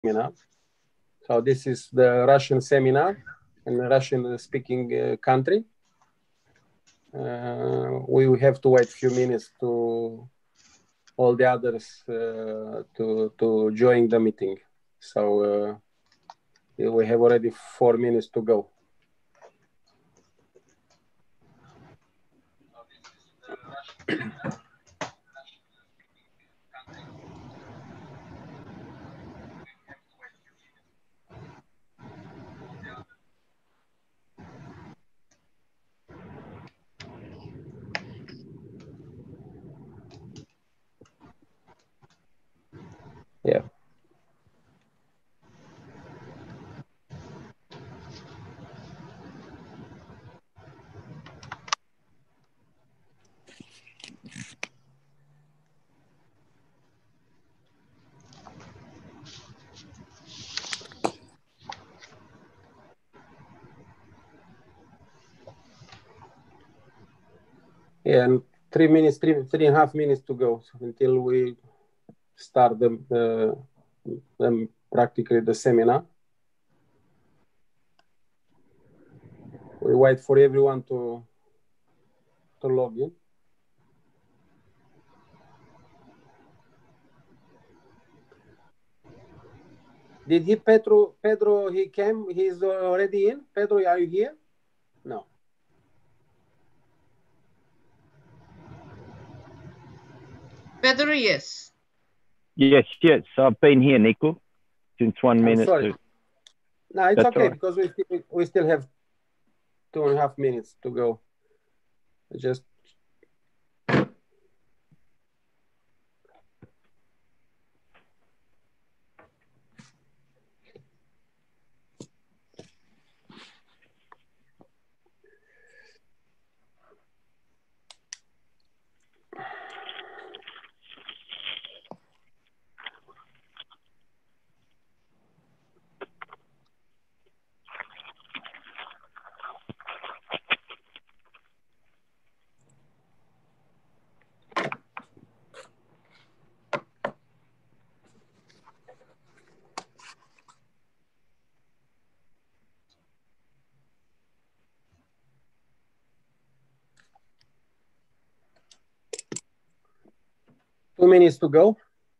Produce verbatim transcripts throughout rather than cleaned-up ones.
seminar. So this is the Russian seminar in a Russian-speaking uh, country. Uh, we will have to wait a few minutes to all the others uh, to to join the meeting. So uh, we have already four minutes to go. Yeah. Yeah, and three minutes, three three and a half minutes to go until we start the, uh, the practically the seminar. We wait for everyone to to log in. Did he, Pedro? Pedro, he came. He's already in. Pedro, are you here? No. Pedro, yes. Yes, yes. I've been here, Nico, since one I'm minute. sorry. To... No, it's That's okay right. because we still, we still have two and a half minutes to go. Just two minutes to go.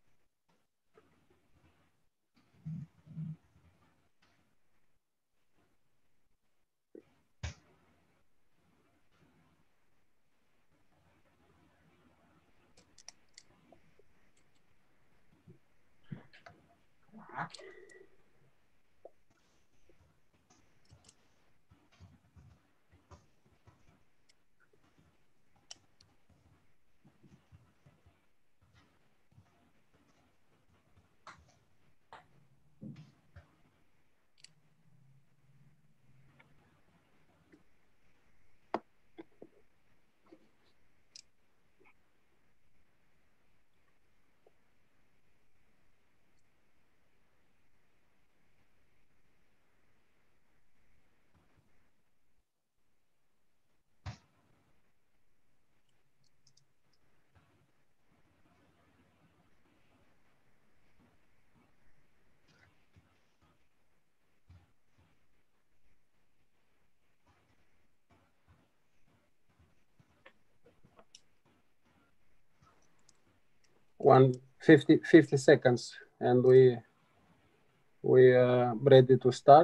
One fifty, fifty seconds, and we we are ready to start.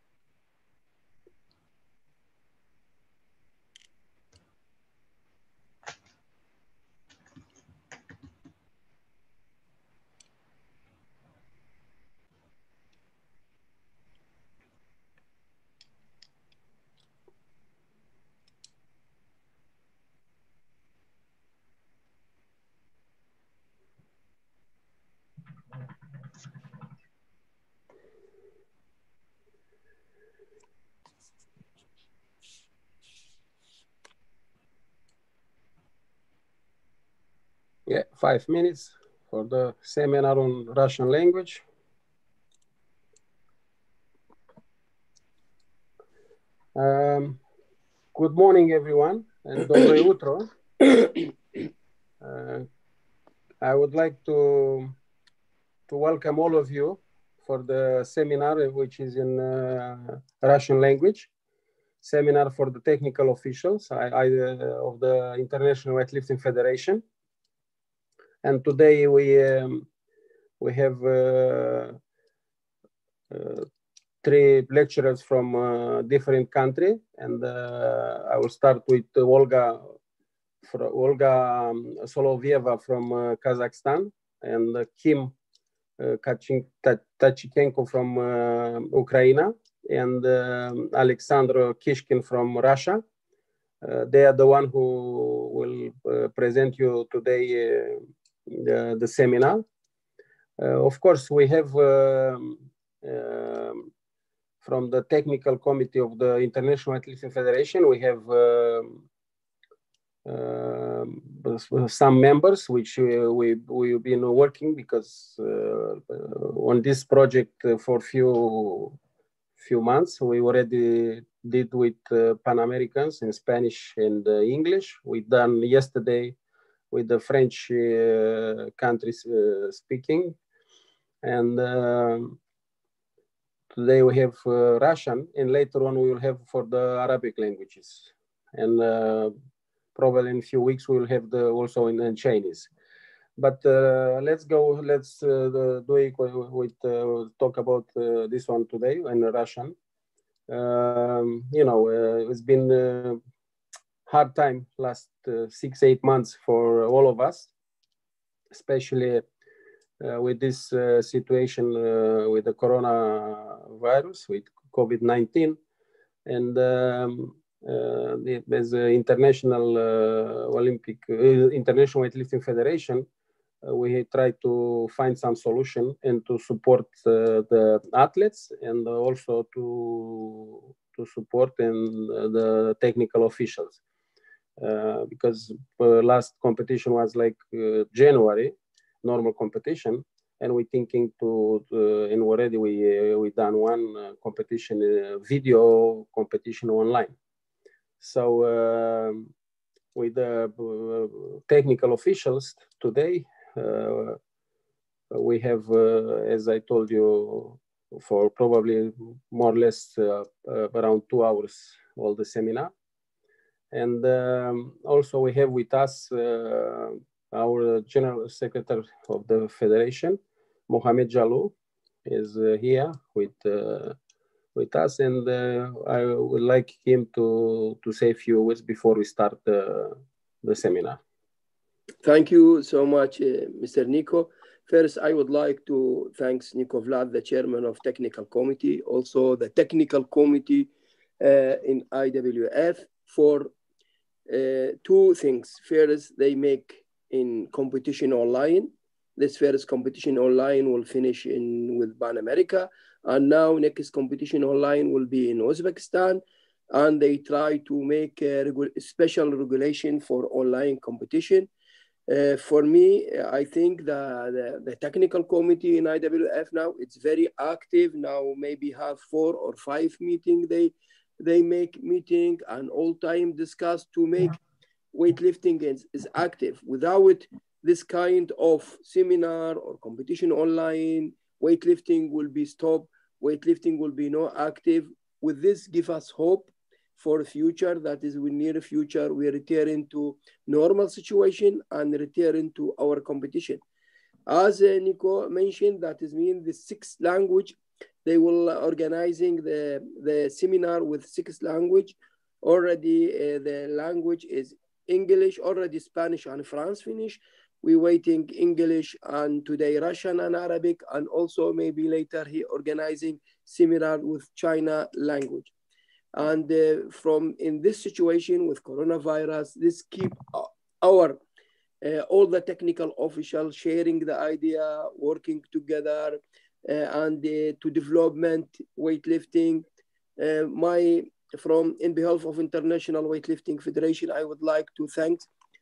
Yeah, five minutes for the seminar on Russian language. Um, good morning, everyone, and доброе утро. Uh, I would like to to welcome all of you for the seminar, which is in uh, Russian language. Seminar for the technical officials I, I, uh, of the International Weightlifting Federation. And today we um, we have uh, uh, three lecturers from uh, different countries, and uh, I will start with Olga, for Olga um, Solovieva from uh, Kazakhstan, and uh, Kim uh, Tachichenko from uh, Ukraine, and uh, Alexander Kishkin from Russia. Uh, they are the one who will uh, present you today uh, the, the seminar. Uh, of course, we have um, um, from the technical committee of the International Weightlifting Federation, we have uh, uh, some members which uh, we we've been working because uh, on this project for few few months. We already did with uh, Pan Americans in Spanish and uh, English. We done yesterday with the French uh, countries uh, speaking, and uh, today we have uh, Russian, and later on we will have for the Arabic languages, and uh, probably in a few weeks we will have the also in, in Chinese. But uh, let's go. Let's uh, do it with uh, talk about uh, this one today in Russian. Um, you know, uh, it's been a hard time last uh, six eight months for all of us, especially uh, with this uh, situation uh, with the coronavirus, with COVID nineteen, and um, uh, there's an international uh, Olympic uh, International Weightlifting Federation. Uh, we try to find some solution and to support uh, the athletes, and also to to support and uh, the technical officials, uh, because uh, last competition was like uh, January, normal competition, and we're thinking to uh, and already we uh, we done one uh, competition, uh, video competition online. So uh, with the uh, technical officials today. Uh, we have, uh, as I told you, for probably more or less uh, uh, around two hours all the seminar. And um, also we have with us uh, our General Secretary of the Federation, Mohamed Jalou, is uh, here with uh, with us, and uh, I would like him to, to say a few words before we start uh, the seminar. Thank you so much, uh, Mister Nico. First, I would like to thank Nico Vlad, the chairman of technical committee, also the technical committee uh, in I W F for uh, two things. First, they make in competition online. This first competition online will finish in with Pan America, and now next competition online will be in Uzbekistan, and they try to make a regu special regulation for online competition. Uh, for me, I think the, the, the technical committee in I W F now, it's very active now, maybe have four or five meetings. They, they make meeting and all time discuss to make weightlifting is, is active. Without this kind of seminar or competition online, weightlifting will be stopped. Weightlifting will be no active. With this, give us hope for the future, that is, we near future, we return to normal situation and return to our competition. As uh, Nico mentioned, that is mean the sixth language, they will uh, organizing the, the seminar with sixth language. Already uh, the language is English, already Spanish and France finished. We waiting English and today Russian and Arabic, and also maybe later he organizing seminar with China language. And uh, from in this situation with coronavirus, this keep our uh, all the technical officials sharing the idea, working together, uh, and uh, to development weightlifting. Uh, my from in behalf of International Weightlifting Federation, I would like to thank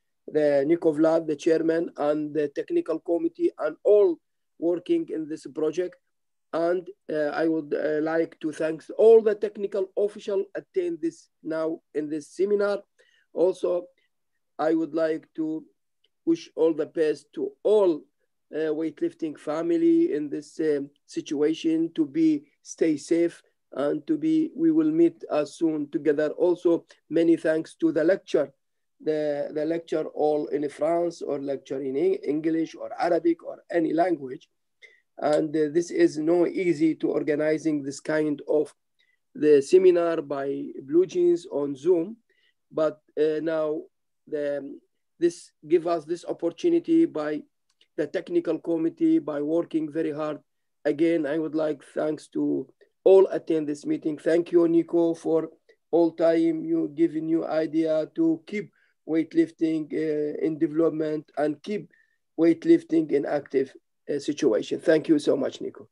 the Nico Vlad, the chairman, and the technical committee, and all working in this project. And uh, I would uh, like to thank all the technical officials attend this now in this seminar. Also, I would like to wish all the best to all uh, weightlifting family in this uh, situation to be stay safe and to be, we will meet us soon together. Also, many thanks to the lecture, the, the lecture all in France or lecture in English or Arabic or any language. And uh, this is no easy to organizing this kind of the seminar by Blue Jeans on Zoom. But uh, now the, this give us this opportunity by the technical committee by working very hard. Again, I would like thanks to all attend this meeting. Thank you, Nico, for all time you giving new idea to keep weightlifting uh, in development and keep weightlifting in active uh, situation. Thank you so much, Nico.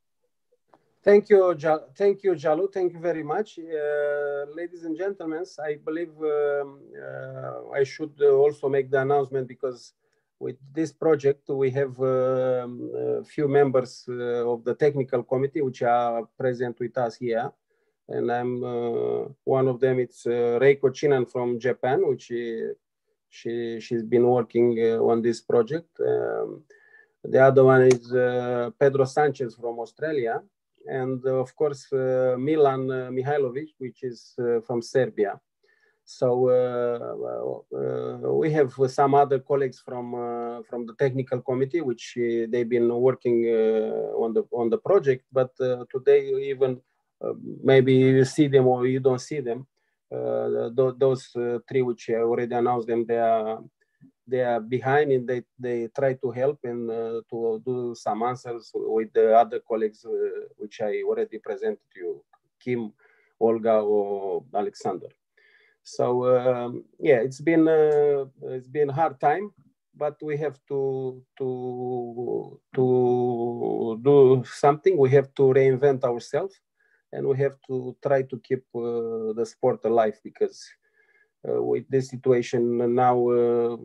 Thank you, Jal thank you, Jalu. Thank you very much. Uh, ladies and gentlemen, I believe um, uh, I should also make the announcement, because with this project, we have um, a few members uh, of the technical committee which are present with us here. And I'm uh, one of them. It's uh, Reiko Chinan from Japan, which she, she, she's been working uh, on this project. Um, the other one is uh, Pedro Sanchez from Australia. And uh, of course, uh, Milan uh, Mihailovic, which is uh, from Serbia. So uh, uh, we have some other colleagues from uh, from the technical committee, which uh, they've been working uh, on the on the project. But uh, today, even uh, maybe you see them or you don't see them. Uh, th those uh, three, which I already announced them, they are they are behind, and they they try to help and uh, to do some answers with the other colleagues, uh, which I already presented to you, Kim, Olga, or Alexander. So um, yeah, it's been uh, it's been a hard time, but we have to to to do something. We have to reinvent ourselves, and we have to try to keep uh, the sport alive, because uh, with this situation now, uh,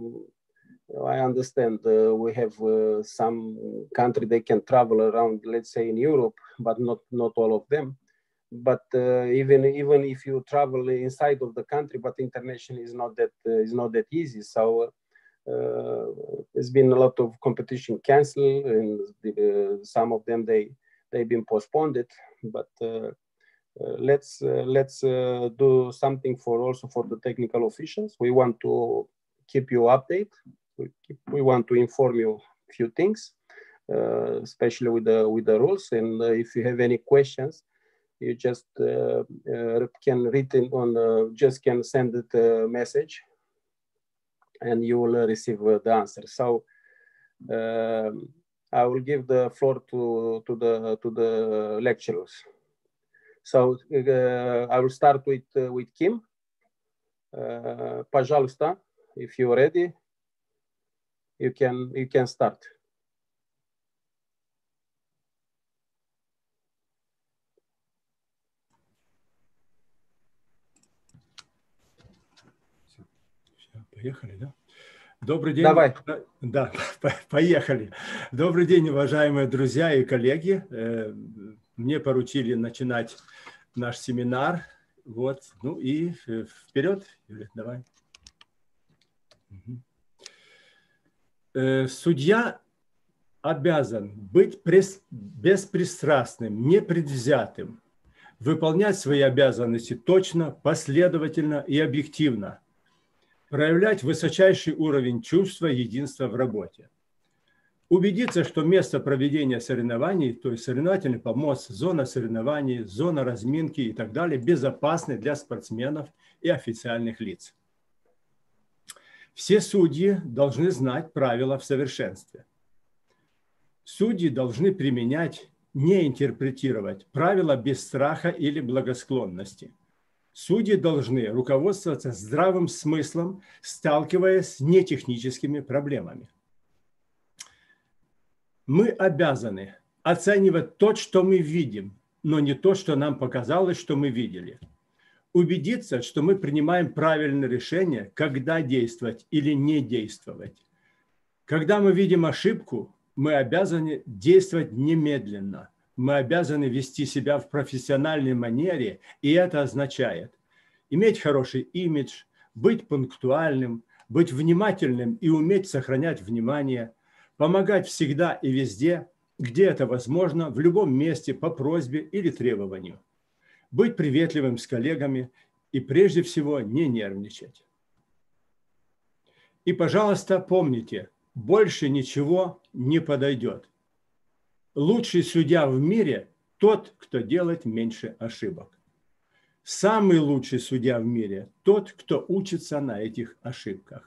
I understand uh, we have uh, some country they can travel around, let's say in Europe, but not not all of them. But uh, even even if you travel inside of the country, but international is not that uh, is not that easy. So uh, there's been a lot of competition canceled, and the, uh, some of them they they've been postponed. But uh, uh, let's uh, let's uh, do something for also for the technical officials. We want to keep you updated. We keep, we want to inform you a few things, uh, especially with the with the rules. And uh, if you have any questions, you just uh, uh, can read it on, uh, just can send it a message, and you will receive uh, the answer. So uh, I will give the floor to to the to the lecturers. So uh, I will start with uh, with Kim. Uh, Пожалуйста, if you're ready, you can you can start. Поехали, да? Добрый день. Давай. Да, поехали. Добрый день, уважаемые друзья и коллеги. Мне поручили начинать наш семинар. Вот. Ну и вперед, Юля, давай. Судья обязан быть беспристрастным, непредвзятым, выполнять свои обязанности точно, последовательно и объективно, проявлять высочайший уровень чувства единства в работе. Убедиться, что место проведения соревнований, то есть соревновательный помост, зона соревнований, зона разминки и так далее, безопасны для спортсменов и официальных лиц. Все судьи должны знать правила в совершенстве. Судьи должны применять, не интерпретировать правила без страха или благосклонности. Судьи должны руководствоваться здравым смыслом, сталкиваясь с нетехническими проблемами. Мы обязаны оценивать то, что мы видим, но не то, что нам показалось, что мы видели. Убедиться, что мы принимаем правильное решение, когда действовать или не действовать. Когда мы видим ошибку, мы обязаны действовать немедленно. Мы обязаны вести себя в профессиональной манере, и это означает иметь хороший имидж, быть пунктуальным, быть внимательным и уметь сохранять внимание, помогать всегда и везде, где это возможно, в любом месте, по просьбе или требованию, быть приветливым с коллегами и прежде всего не нервничать. И, пожалуйста, помните, больше ничего не подойдет. Лучший судья в мире – тот, кто делает меньше ошибок. Самый лучший судья в мире – тот, кто учится на этих ошибках.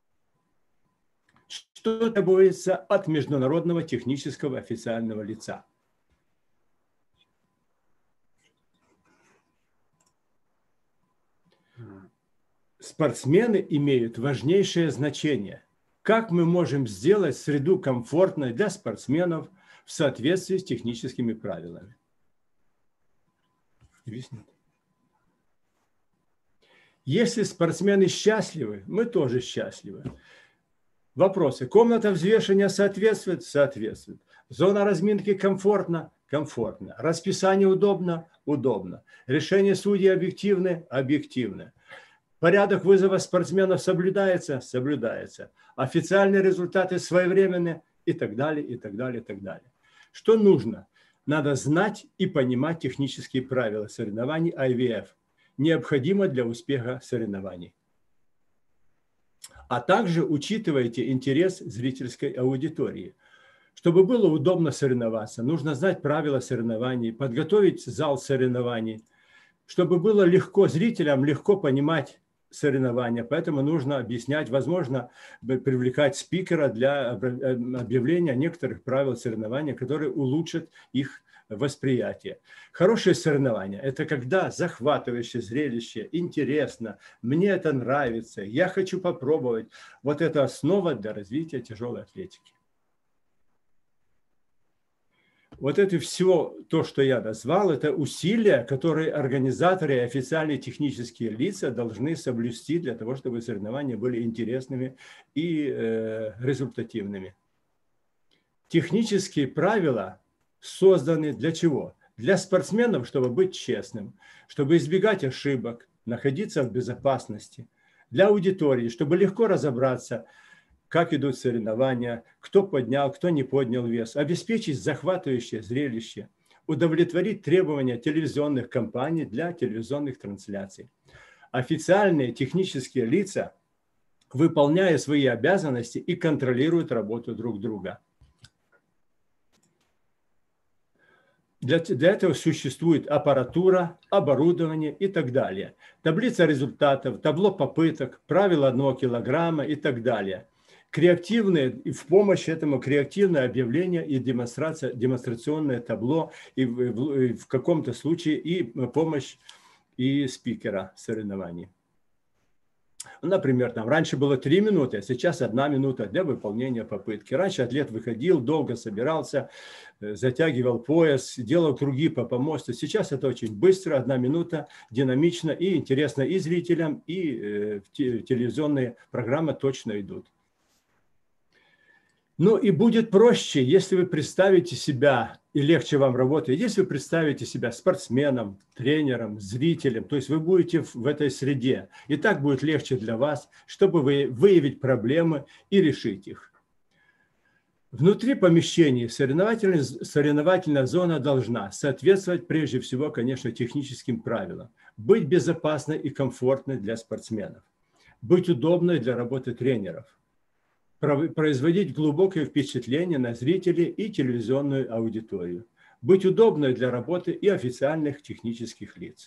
Что требуется от международного технического официального лица? Спортсмены имеют важнейшее значение. Как мы можем сделать среду комфортной для спортсменов в соответствии с техническими правилами? Если спортсмены счастливы, мы тоже счастливы. Вопросы. Комната взвешивания соответствует? Соответствует. Зона разминки комфортна? Комфортно. Расписание удобно? Удобно. Решение судей объективны? Объективны. Порядок вызова спортсменов соблюдается? Соблюдается. Официальные результаты своевременны? И так далее, и так далее, и так далее. Что нужно? Надо знать и понимать технические правила соревнований ай ви эф, необходимо для успеха соревнований. А также учитывайте интерес зрительской аудитории. Чтобы было удобно соревноваться, нужно знать правила соревнований, подготовить зал соревнований, чтобы было легко зрителям легко понимать соревнования. Поэтому нужно объяснять, возможно, привлекать спикера для объявления некоторых правил соревнования, которые улучшат их восприятие. Хорошее соревнование – это когда захватывающее зрелище, интересно, мне это нравится, я хочу попробовать. Вот это основа для развития тяжелой атлетики. Вот это все, то, что я назвал, это усилия, которые организаторы и официальные технические лица должны соблюсти для того, чтобы соревнования были интересными и э, результативными. Технические правила созданы для чего? Для спортсменов, чтобы быть честным, чтобы избегать ошибок, находиться в безопасности. Для аудитории, чтобы легко разобраться, как идут соревнования, кто поднял, кто не поднял вес, обеспечить захватывающее зрелище, удовлетворить требования телевизионных компаний для телевизионных трансляций. Официальные технические лица, выполняя свои обязанности, и контролируют работу друг друга. Для, для этого существует аппаратура, оборудование и так далее. Таблица результатов, табло попыток, правила одного килограмма и так далее. Креативные, и в помощь этому креативное объявление и демонстрация, демонстрационное табло, и в, в, и в каком-то случае и помощь и спикера соревнований. Например, там раньше было три минуты, а сейчас одна минута для выполнения попытки. Раньше атлет выходил, долго собирался, затягивал пояс, делал круги по помосту. Сейчас это очень быстро, одна минута, динамично и интересно и зрителям, и э, телевизионные программы точно идут. Ну и будет проще, если вы представите себя, и легче вам работать, если вы представите себя спортсменом, тренером, зрителем, то есть вы будете в этой среде. И так будет легче для вас, чтобы вы выявить проблемы и решить их. Внутри помещения соревновательная, соревновательная зона должна соответствовать прежде всего, конечно, техническим правилам, быть безопасной и комфортной для спортсменов, быть удобной для работы тренеров, производить глубокое впечатление на зрителей и телевизионную аудиторию, быть удобной для работы и официальных технических лиц.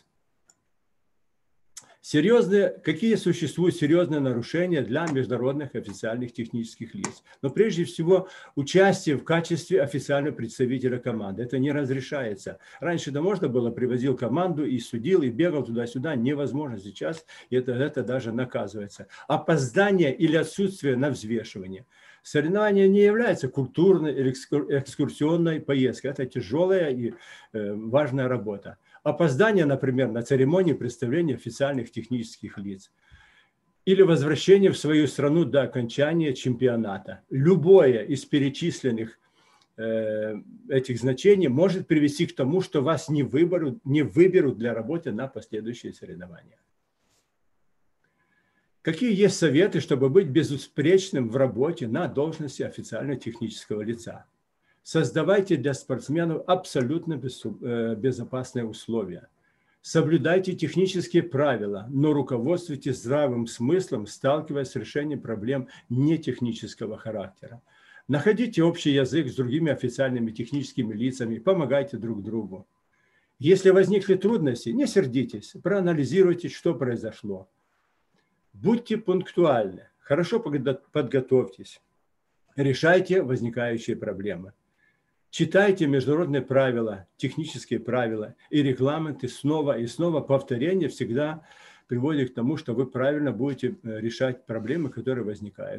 Серьезные, какие существуют серьезные нарушения для международных официальных технических лиц? Но прежде всего участие в качестве официального представителя команды. Это не разрешается. Раньше да можно было, привозил команду и судил, и бегал туда-сюда. Невозможно сейчас, и это, это даже наказывается. Опоздание или отсутствие на взвешивание. Соревнование не является культурной или экскурсионной поездкой. Это тяжелая и э, важная работа. Опоздание, например, на церемонии представления официальных технических лиц или возвращение в свою страну до окончания чемпионата. Любое из перечисленных э, этих значений может привести к тому, что вас не выберут, не выберут для работы на последующие соревнования. Какие есть советы, чтобы быть безупречным в работе на должности официального технического лица? Создавайте для спортсменов абсолютно безопасные условия. Соблюдайте технические правила, но руководствуйтесь здравым смыслом, сталкиваясь с решением проблем нетехнического характера. Находите общий язык с другими официальными техническими лицами, помогайте друг другу. Если возникли трудности, не сердитесь, проанализируйте, что произошло. Будьте пунктуальны, хорошо подготовьтесь, решайте возникающие проблемы. Читайте международные правила, технические правила и регламенты снова и снова. Повторение всегда приводит к тому, что вы правильно будете решать проблемы, которые возникают.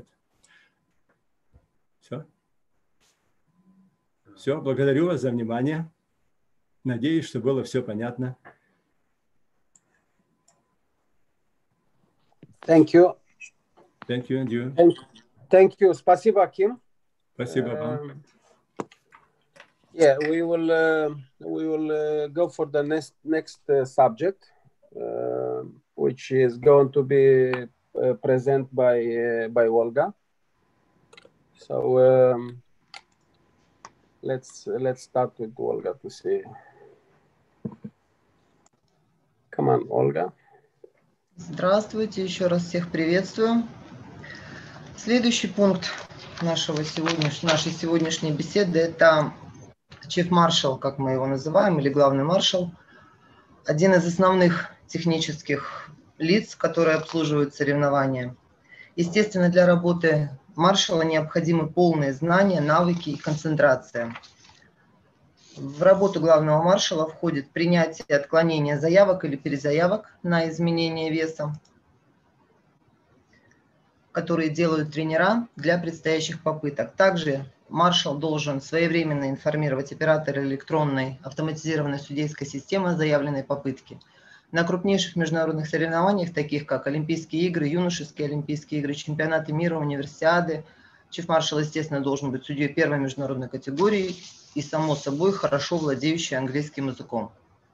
Все. Все, благодарю вас за внимание. Надеюсь, что было все понятно. Thank you. Thank you, and you. Thank you. Спасибо, Kim. Спасибо вам. Um, yeah, we will uh, we will uh, go for the next next uh, subject, uh, which is going to be uh, presented by uh, by Olga. So um, let's let's start with Olga to see. Come on, Olga. Здравствуйте, еще раз всех приветствую. Следующий пункт нашего сегодняш... нашей сегодняшней беседы – это Chief Marshal, как мы его называем, или главный маршал, один из основных технических лиц, которые обслуживают соревнования. Естественно, для работы маршала необходимы полные знания, навыки и концентрация. В работу главного маршала входит принятие и отклонение заявок или перезаявок на изменение веса, которые делают тренера для предстоящих попыток. Также маршал должен своевременно информировать оператора электронной автоматизированной судейской системы о заявленной попытке. На крупнейших международных соревнованиях, таких как Олимпийские игры, юношеские Олимпийские игры, чемпионаты мира, универсиады, чиф-маршал, естественно, должен быть судьей первой международной категории и, само собой, хорошо владеющий английским языком.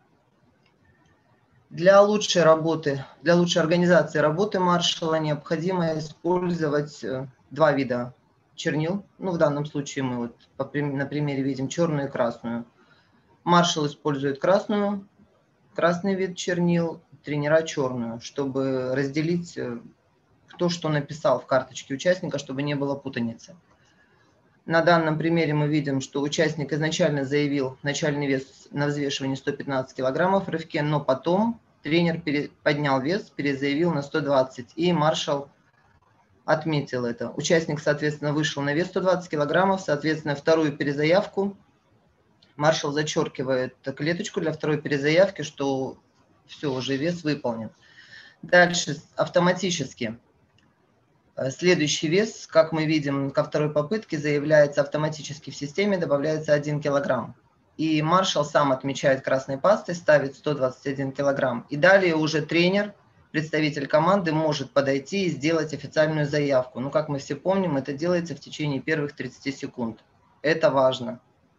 Для лучшей работы, для лучшей организации работы маршала необходимо использовать два вида чернил. Ну, в данном случае мы вот на примере видим черную и красную. Маршал использует красную, красный вид чернил, тренера черную, чтобы разделить то, что написал в карточке участника, чтобы не было путаницы. На данном примере мы видим, что участник изначально заявил начальный вес на взвешивании сто пятнадцать килограммов в рывке, но потом тренер поднял вес, перезаявил на сто двадцать, и маршал отметил это. Участник, соответственно, вышел на вес сто двадцать килограммов, соответственно, вторую перезаявку маршал зачеркивает клеточку для второй перезаявки, что все, уже вес выполнен. Дальше автоматически. Следующий вес, как мы видим, ко второй попытке заявляется автоматически в системе, добавляется один килограмм. И маршал сам отмечает красной пастой, ставит сто двадцать один килограмм. И далее уже тренер, представитель команды, может подойти и сделать официальную заявку. Но, как мы все помним, это делается в течение первых тридцати секунд. Это важно.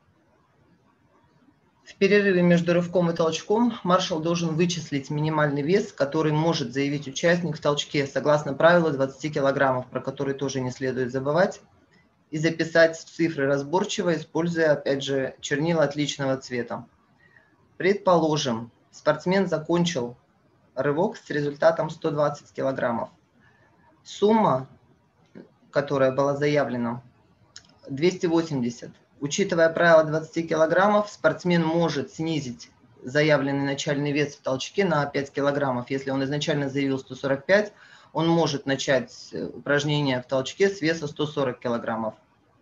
В перерыве между рывком и толчком маршал должен вычислить минимальный вес, который может заявить участник в толчке, согласно правилу двадцати килограммов, про который тоже не следует забывать, и записать цифры разборчиво, используя, опять же, чернила отличного цвета. Предположим, спортсмен закончил рывок с результатом сто двадцать килограммов. Сумма, которая была заявлена, двести восемьдесят. Учитывая правило двадцати килограммов, спортсмен может снизить заявленный начальный вес в толчке на пять килограммов. Если он изначально заявил сто сорок пять, он может начать упражнение в толчке с веса сто сорок килограммов.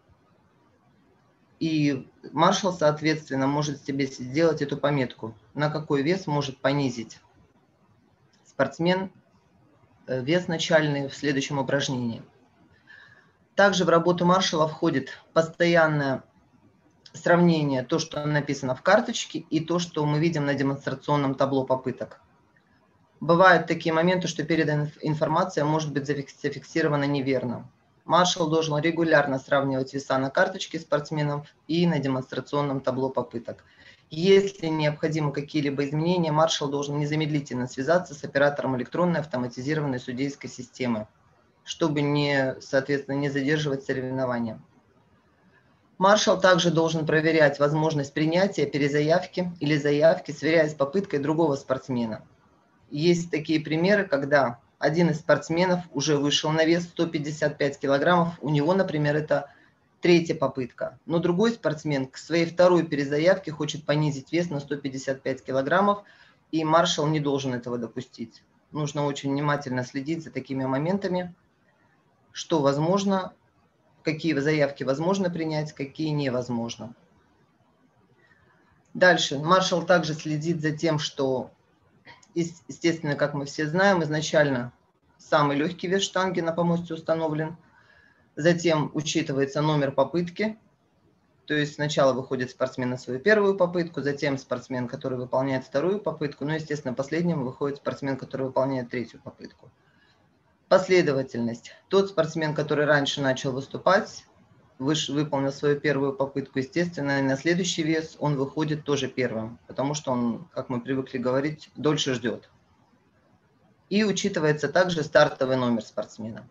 И маршал, соответственно, может себе сделать эту пометку, на какой вес может понизить спортсмен вес начальный в следующем упражнении. Также в работу маршала входит постоянное сравнение, то, что написано в карточке, и то, что мы видим на демонстрационном табло попыток. Бывают такие моменты, что переданная информация может быть зафиксирована неверно. Маршал должен регулярно сравнивать веса на карточке спортсменов и на демонстрационном табло попыток. Если необходимы какие-либо изменения, маршал должен незамедлительно связаться с оператором электронной автоматизированной судейской системы, чтобы не, соответственно, не задерживать соревнования. Маршал также должен проверять возможность принятия перезаявки или заявки, сверяясь с попыткой другого спортсмена. Есть такие примеры, когда один из спортсменов уже вышел на вес сто пятьдесят пять килограммов, у него, например, это третья попытка, но другой спортсмен к своей второй перезаявке хочет понизить вес на сто пятьдесят пять килограммов, и маршал не должен этого допустить. Нужно очень внимательно следить за такими моментами, что возможно, какие заявки возможно принять, какие невозможно. Дальше. Маршал также следит за тем, что, естественно, как мы все знаем, изначально самый легкий вес штанги на помосте установлен. Затем учитывается номер попытки. То есть сначала выходит спортсмен на свою первую попытку, затем спортсмен, который выполняет вторую попытку. Ну, естественно, последним выходит спортсмен, который выполняет третью попытку. Последовательность. Тот спортсмен, который раньше начал выступать, выполнил свою первую попытку, естественно, и на следующий вес он выходит тоже первым, потому что он, как мы привыкли говорить, дольше ждет. И учитывается также стартовый номер спортсмена.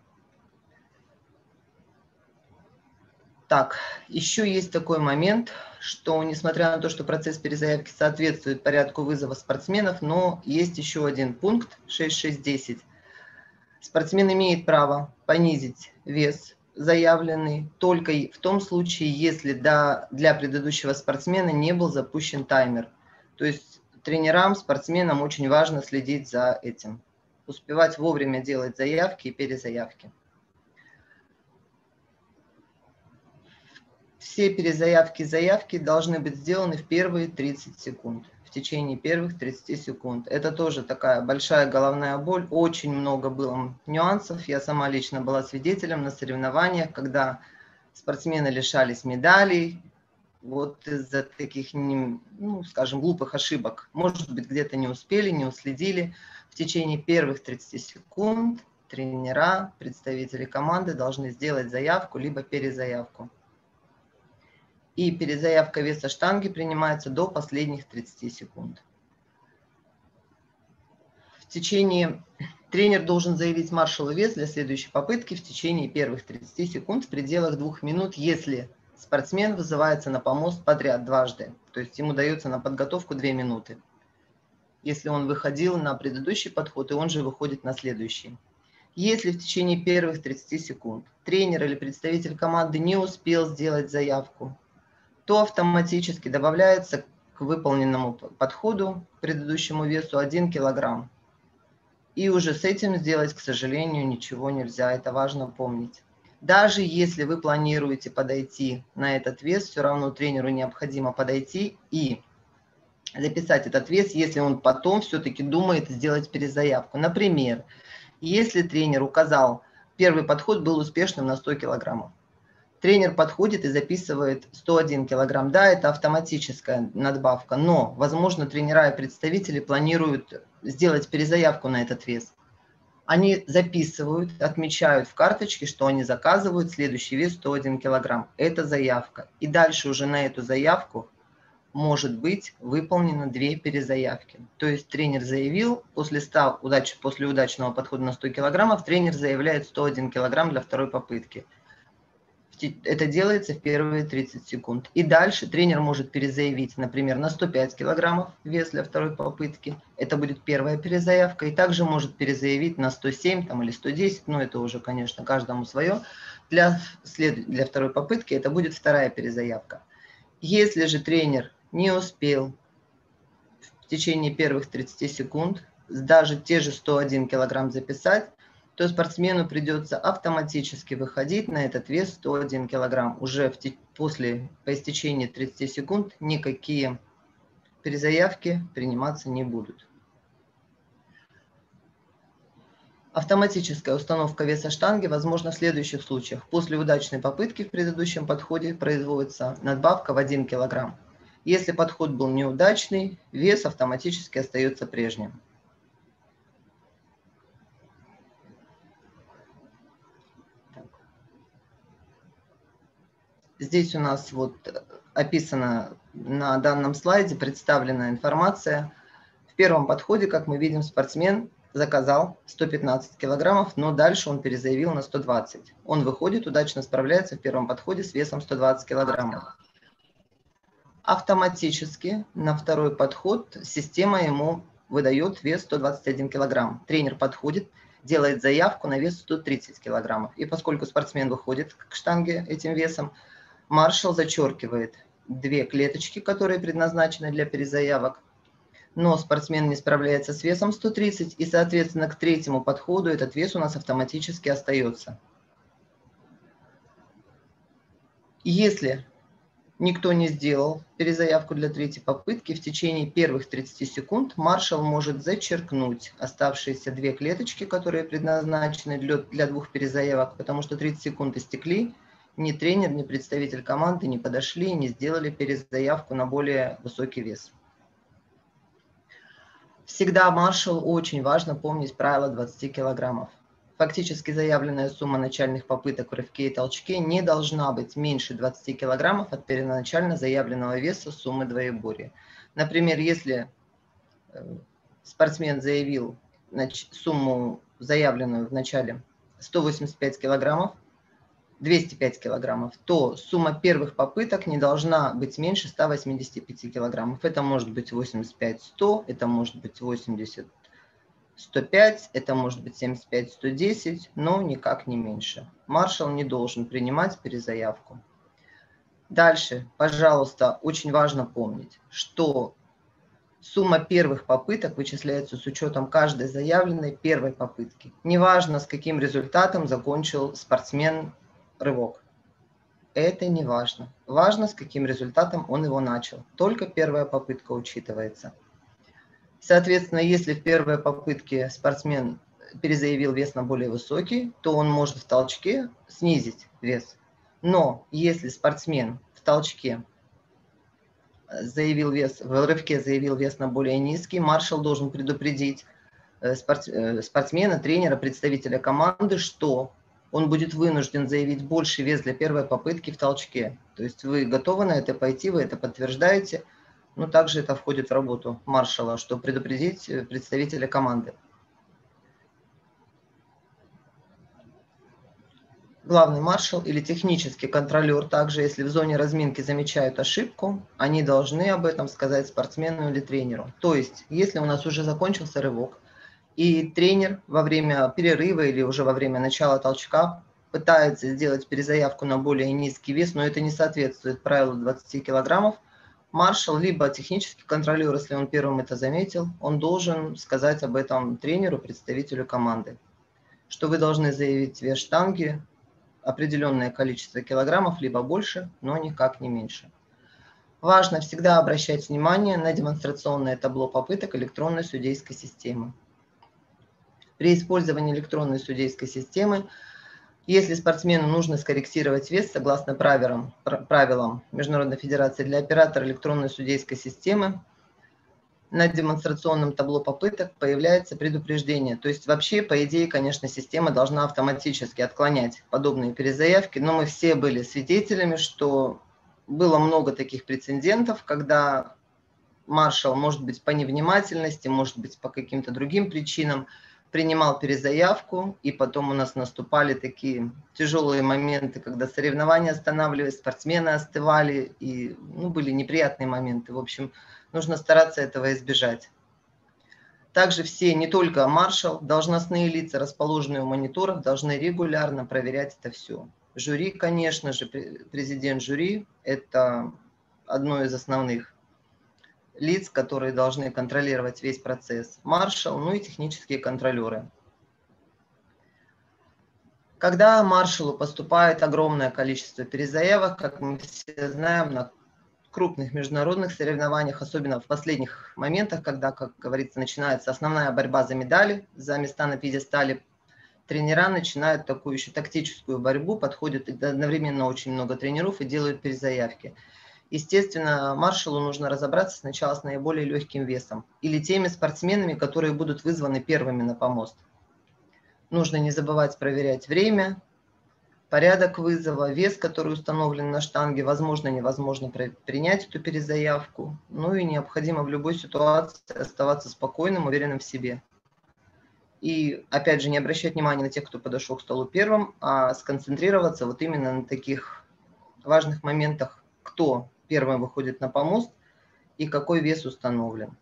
Так, еще есть такой момент, что несмотря на то, что процесс перезаявки соответствует порядку вызова спортсменов, но есть еще один пункт шесть шесть десять. Спортсмен имеет право понизить вес заявленный только в том случае, если до, для предыдущего спортсмена не был запущен таймер. То есть тренерам, спортсменам очень важно следить за этим, успевать вовремя делать заявки и перезаявки. Все перезаявки и заявки должны быть сделаны в первые тридцать секунд, в течение первых тридцати секунд. Это тоже такая большая головная боль, очень много было нюансов. Я сама лично была свидетелем на соревнованиях, когда спортсмены лишались медалей, вот из-за таких, ну, скажем, глупых ошибок. Может быть, где-то не успели, не уследили. В течение первых тридцати секунд тренера, представители команды должны сделать заявку либо перезаявку. И перезаявка веса штанги принимается до последних тридцати секунд. В течение... Тренер должен заявить маршалу вес для следующей попытки в течение первых тридцати секунд в пределах двух минут, если спортсмен вызывается на помост подряд дважды. То есть ему дается на подготовку две минуты. Если он выходил на предыдущий подход, и он же выходит на следующий. Если в течение первых тридцати секунд тренер или представитель команды не успел сделать заявку, то автоматически добавляется к выполненному подходу, к предыдущему весу один килограмм. И уже с этим сделать, к сожалению, ничего нельзя. Это важно помнить. Даже если вы планируете подойти на этот вес, все равно тренеру необходимо подойти и записать этот вес, если он потом все-таки думает сделать перезаявку. Например, если тренер указал, первый подход был успешным на сто килограммов. Тренер подходит и записывает сто один килограмм. Да, это автоматическая надбавка, но, возможно, тренера и представители планируют сделать перезаявку на этот вес. Они записывают, отмечают в карточке, что они заказывают следующий вес сто один килограмм. Это заявка. И дальше уже на эту заявку может быть выполнено две перезаявки. То есть тренер заявил, после, ста, удач, после удачного подхода на сто килограммов, тренер заявляет сто один килограмм для второй попытки. Это делается в первые тридцать секунд. И дальше тренер может перезаявить, например, на сто пять килограммов вес для второй попытки. Это будет первая перезаявка. И также может перезаявить на сто семь там, или сто десять. Но это уже, конечно, каждому свое. Для, след... для второй попытки это будет вторая перезаявка. Если же тренер не успел в течение первых тридцати секунд даже те же сто один килограмм записать, то спортсмену придется автоматически выходить на этот вес сто один килограмм. Уже в те... после, по истечении тридцати секунд никакие перезаявки приниматься не будут. Автоматическая установка веса штанги возможна в следующих случаях. После удачной попытки в предыдущем подходе производится надбавка в один килограмм. Если подход был неудачный, вес автоматически остается прежним. Здесь у нас вот описано на данном слайде представлена информация. В первом подходе, как мы видим, спортсмен заказал сто пятнадцать килограммов, но дальше он перезаявил на сто двадцать. Он выходит, удачно справляется в первом подходе с весом сто двадцать килограммов. Автоматически на второй подход система ему выдает вес сто двадцать один килограмм. Тренер подходит, делает заявку на вес сто тридцать килограммов. И поскольку спортсмен выходит к штанге этим весом, маршал зачеркивает две клеточки, которые предназначены для перезаявок. Но спортсмен не справляется с весом сто тридцать, и, соответственно, к третьему подходу этот вес у нас автоматически остается. Если никто не сделал перезаявку для третьей попытки, в течение первых тридцати секунд маршал может зачеркнуть оставшиеся две клеточки, которые предназначены для, для двух перезаявок, потому что тридцать секунд истекли, ни тренер, ни представитель команды не подошли и не сделали перезаявку на более высокий вес. Всегда маршалу очень важно помнить правило двадцати килограммов. Фактически заявленная сумма начальных попыток в рывке и толчке не должна быть меньше двадцати килограммов от первоначально заявленного веса суммы двоеборья. Например, если спортсмен заявил сумму, заявленную в начале, сто восемьдесят пять килограммов, двести пять килограммов, то сумма первых попыток не должна быть меньше ста восьмидесяти пяти килограммов. Это может быть восемьдесят пять сто, это может быть восемьдесят сто пять, это может быть семьдесят пять сто десять, но никак не меньше. Маршал не должен принимать перезаявку. Дальше, пожалуйста, очень важно помнить, что сумма первых попыток вычисляется с учетом каждой заявленной первой попытки. Неважно, с каким результатом закончил спортсмен рывок. Это не важно. Важно, с каким результатом он его начал. Только первая попытка учитывается. Соответственно, если в первой попытке спортсмен перезаявил вес на более высокий, то он может в толчке снизить вес. Но если спортсмен в толчке заявил вес, в рывке заявил вес на более низкий, маршал должен предупредить спортсмена, тренера, представителя команды, что он будет вынужден заявить больший вес для первой попытки в толчке. То есть вы готовы на это пойти, вы это подтверждаете. Но также это входит в работу маршала, чтобы предупредить представителя команды. Главный маршал или технический контролер также, если в зоне разминки замечают ошибку, они должны об этом сказать спортсмену или тренеру. То есть, если у нас уже закончился рывок, и тренер во время перерыва или уже во время начала толчка пытается сделать перезаявку на более низкий вес, но это не соответствует правилу двадцати килограммов, маршал, либо технический контролер, если он первым это заметил, он должен сказать об этом тренеру, представителю команды, что вы должны заявить вес штанги определенное количество килограммов, либо больше, но никак не меньше. Важно всегда обращать внимание на демонстрационное табло попыток электронной судейской системы. При использовании электронной судейской системы, если спортсмену нужно скорректировать вес согласно правилам, правилам Международной Федерации для оператора электронной судейской системы, на демонстрационном табло попыток появляется предупреждение. То есть вообще, по идее, конечно, система должна автоматически отклонять подобные перезаявки, но мы все были свидетелями, что было много таких прецедентов, когда маршал, может быть, по невнимательности, может быть, по каким-то другим причинам, принимал перезаявку, и потом у нас наступали такие тяжелые моменты, когда соревнования останавливались, спортсмены остывали, и ну, были неприятные моменты. В общем, нужно стараться этого избежать. Также все, не только маршал, должностные лица, расположенные у мониторов, должны регулярно проверять это все. Жюри, конечно же, президент жюри – это одно из основных лиц, которые должны контролировать весь процесс. Маршал, ну и технические контролеры. Когда маршалу поступает огромное количество перезаявок, как мы все знаем, на крупных международных соревнованиях, особенно в последних моментах, когда, как говорится, начинается основная борьба за медали, за места на пьедестале, тренера начинают такую еще тактическую борьбу, подходят одновременно очень много тренеров и делают перезаявки. Естественно, маршалу нужно разобраться сначала с наиболее легким весом или теми спортсменами, которые будут вызваны первыми на помост. Нужно не забывать проверять время, порядок вызова, вес, который установлен на штанге, возможно, невозможно принять эту перезаявку. Ну и необходимо в любой ситуации оставаться спокойным, уверенным в себе. И, опять же, не обращать внимания на тех, кто подошел к столу первым, а сконцентрироваться вот именно на таких важных моментах, кто первым выходит на помост и какой вес установлен.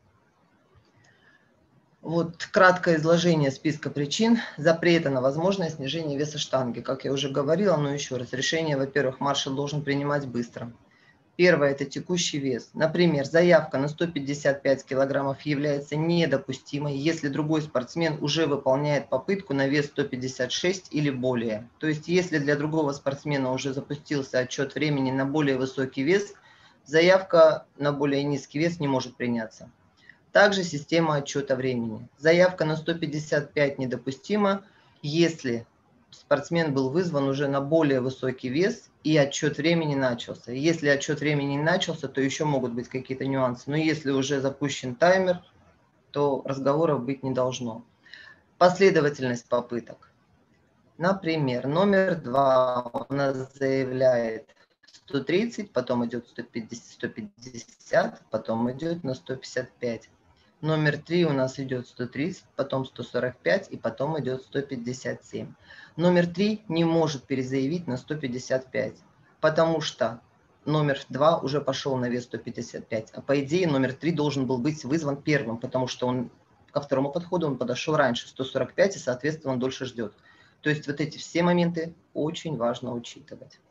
Вот краткое изложение списка причин запрета на возможное снижение веса штанги. Как я уже говорила, но еще раз, решение, во-первых, маршал должен принимать быстро. Первое – это текущий вес. Например, заявка на сто пятьдесят пять килограммов является недопустимой, если другой спортсмен уже выполняет попытку на вес сто пятьдесят шесть или более. То есть, если для другого спортсмена уже запустился отчет времени на более высокий вес, заявка на более низкий вес не может приняться. Также система отчета времени. Заявка на сто пятьдесят пять недопустима, если спортсмен был вызван уже на более высокий вес и отчет времени начался. Если отчет времени не начался, то еще могут быть какие-то нюансы. Но если уже запущен таймер, то разговоров быть не должно. Последовательность попыток. Например, номер два у нас заявляет сто тридцать, потом идет сто пятьдесят, сто пятьдесят, потом идет на сто пятьдесят пять. Номер три у нас идет сто тридцать, потом сто сорок пять и потом идет сто пятьдесят семь. Номер три не может перезаявить на сто пятьдесят пять, потому что номер два уже пошел на вес сто пятьдесят пять. А по идее номер три должен был быть вызван первым, потому что он ко второму подходу он подошел раньше, сто сорок пять, и соответственно он дольше ждет. То есть вот эти все моменты очень важно учитывать.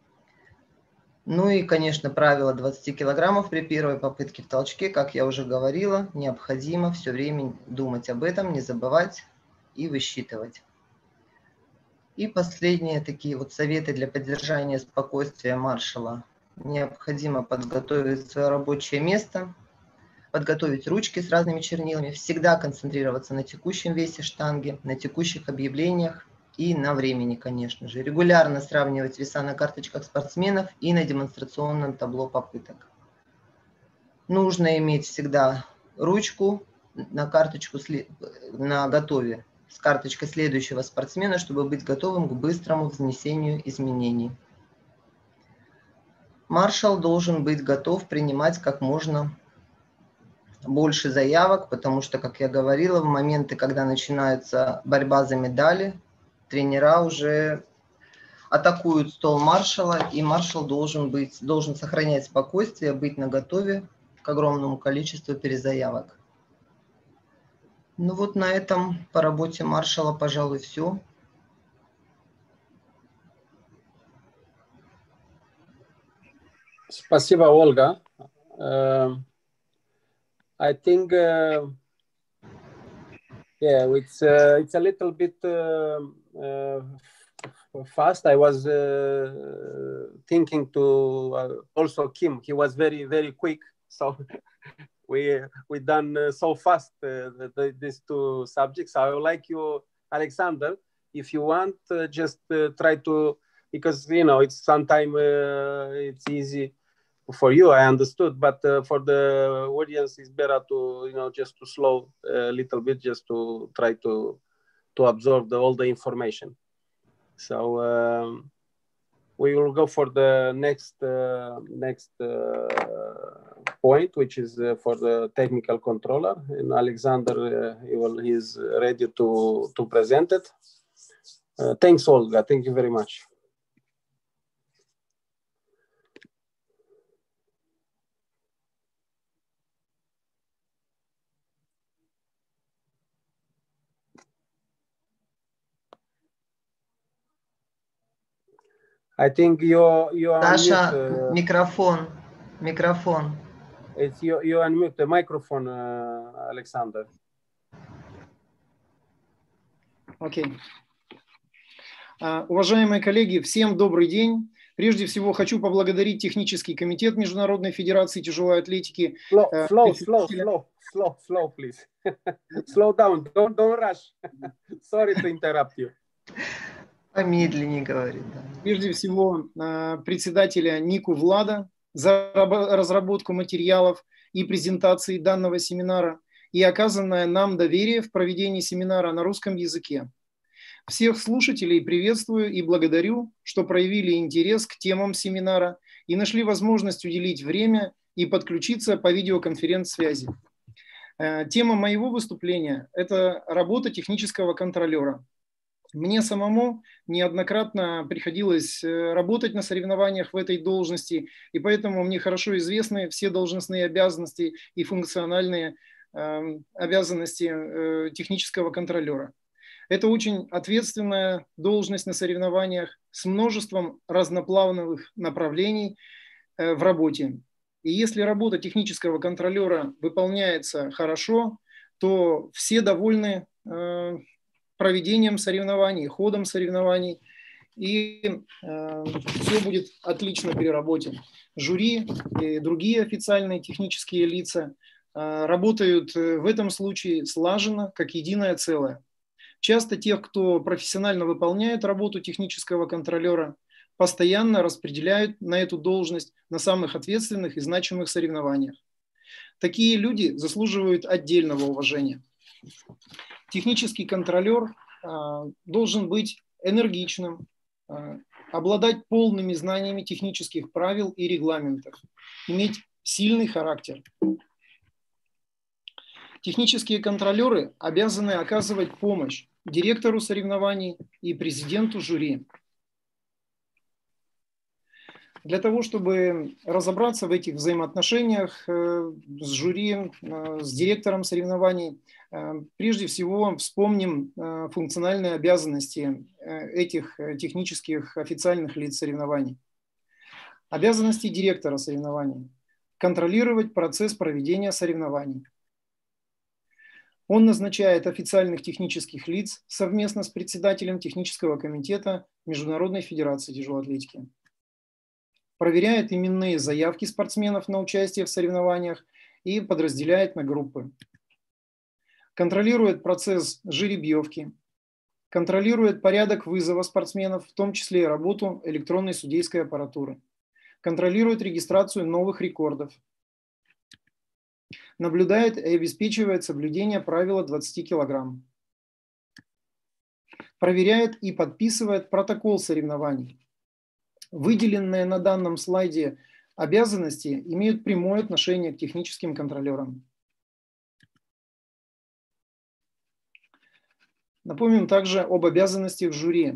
Ну и, конечно, правило двадцать килограммов при первой попытке в толчке, как я уже говорила, необходимо все время думать об этом, не забывать и высчитывать. И последние такие вот советы для поддержания спокойствия маршала. Необходимо подготовить свое рабочее место, подготовить ручки с разными чернилами, всегда концентрироваться на текущем весе штанги, на текущих объявлениях и на времени, конечно же. Регулярно сравнивать веса на карточках спортсменов и на демонстрационном табло попыток. Нужно иметь всегда ручку на карточку на готове с карточкой следующего спортсмена, чтобы быть готовым к быстрому внесению изменений. Маршал должен быть готов принимать как можно больше заявок, потому что, как я говорила, в моменты, когда начинается борьба за медали, тренера уже атакуют стол маршала, и маршал должен быть, должен сохранять спокойствие, быть наготове к огромному количеству перезаявок. Ну вот на этом по работе маршала, пожалуй, все. Спасибо, Ольга. Uh, I think, uh, yeah, it's uh, it's a little bit uh, uh, fast. I was uh, thinking to uh, also Kim. He was very very quick, so we we done uh, so fast uh, the, the, these two subjects. I would like you, Alexander, if you want, uh, just uh, try to, because you know it's sometimes uh, it's easy for you, I understood, but uh, for the audience, it's better to, you know, just to slow a little bit, just to try to to absorb the, all the information. So um, we will go for the next uh, next uh, point, which is uh, for the technical controller, and Alexander uh, he will he's ready to to present it. Uh, thanks, Olga. Thank you very much. I think you you Саша, unmute, uh, микрофон, микрофон. It's you you unmute the microphone, uh, Alexander. Окей. Okay. Uh, уважаемые коллеги, всем добрый день. Прежде всего хочу поблагодарить технический комитет Международной Федерации тяжелой атлетики. Slow, uh, slow, slow, slow, slow, slow, please. Slow down. Don't don't rush. Sorry to interrupt you. Помедленнее говорит. Да. Прежде всего, председателя Нику Влада за разработку материалов и презентации данного семинара и оказанное нам доверие в проведении семинара на русском языке. Всех слушателей приветствую и благодарю, что проявили интерес к темам семинара и нашли возможность уделить время и подключиться по видеоконференц-связи. Тема моего выступления – это работа технического контролера. Мне самому неоднократно приходилось работать на соревнованиях в этой должности, и поэтому мне хорошо известны все должностные обязанности и функциональные обязанности технического контролера. Это очень ответственная должность на соревнованиях с множеством разноплановых направлений в работе. И если работа технического контролера выполняется хорошо, то все довольны проведением соревнований, ходом соревнований, и все будет отлично при работе. Жюри и другие официальные технические лица работают в этом случае слаженно, как единое целое. Часто тех, кто профессионально выполняет работу технического контролера, постоянно распределяют на эту должность на самых ответственных и значимых соревнованиях. Такие люди заслуживают отдельного уважения. Технический контролер должен быть энергичным, обладать полными знаниями технических правил и регламентов, иметь сильный характер. Технические контролеры обязаны оказывать помощь директору соревнований и президенту жюри. Для того, чтобы разобраться в этих взаимоотношениях с жюри, с директором соревнований, прежде всего вспомним функциональные обязанности этих технических официальных лиц соревнований. Обязанности директора соревнований – контролировать процесс проведения соревнований. Он назначает официальных технических лиц совместно с председателем технического комитета Международной федерации тяжелой атлетики. Проверяет именные заявки спортсменов на участие в соревнованиях и подразделяет на группы. Контролирует процесс жеребьевки. Контролирует порядок вызова спортсменов, в том числе и работу электронной судейской аппаратуры. Контролирует регистрацию новых рекордов. Наблюдает и обеспечивает соблюдение правила двадцати килограмм. Проверяет и подписывает протокол соревнований. Выделенные на данном слайде обязанности имеют прямое отношение к техническим контролерам. Напомним также об обязанностях жюри.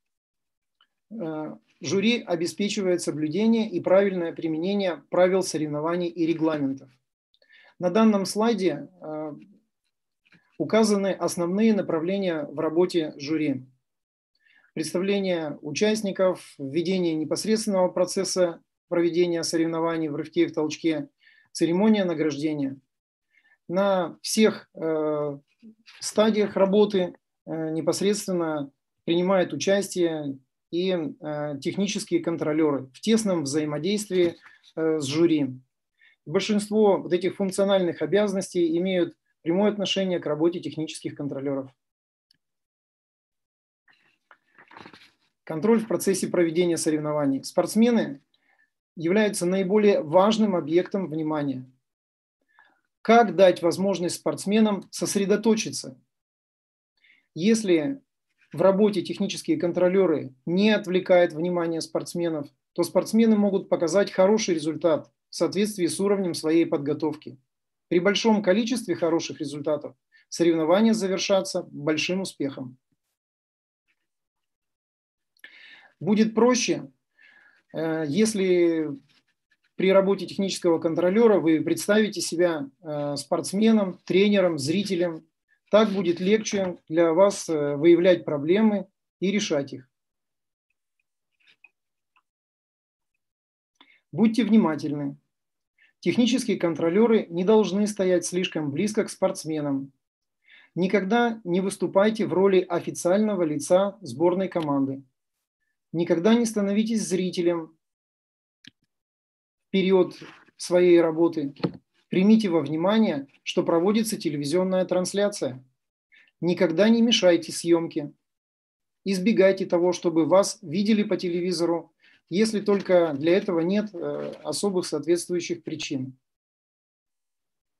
Жюри обеспечивает соблюдение и правильное применение правил соревнований и регламентов. На данном слайде указаны основные направления в работе жюри. Представление участников, введение непосредственного процесса проведения соревнований в рывке и в толчке, церемония награждения. На всех э, стадиях работы э, непосредственно принимают участие и э, технические контролеры в тесном взаимодействии э, с жюри. Большинство вот этих функциональных обязанностей имеют прямое отношение к работе технических контролеров. Контроль в процессе проведения соревнований. Спортсмены являются наиболее важным объектом внимания. Как дать возможность спортсменам сосредоточиться? Если в работе технические контролеры не отвлекают внимание спортсменов, то спортсмены могут показать хороший результат в соответствии с уровнем своей подготовки. При большом количестве хороших результатов соревнования завершатся большим успехом. Будет проще, если при работе технического контролера вы представите себя спортсменом, тренером, зрителем. Так будет легче для вас выявлять проблемы и решать их. Будьте внимательны. Технические контролеры не должны стоять слишком близко к спортсменам. Никогда не выступайте в роли официального лица сборной команды. Никогда не становитесь зрителем в период своей работы. Примите во внимание, что проводится телевизионная трансляция. Никогда не мешайте съемке. Избегайте того, чтобы вас видели по телевизору, если только для этого нет особых соответствующих причин.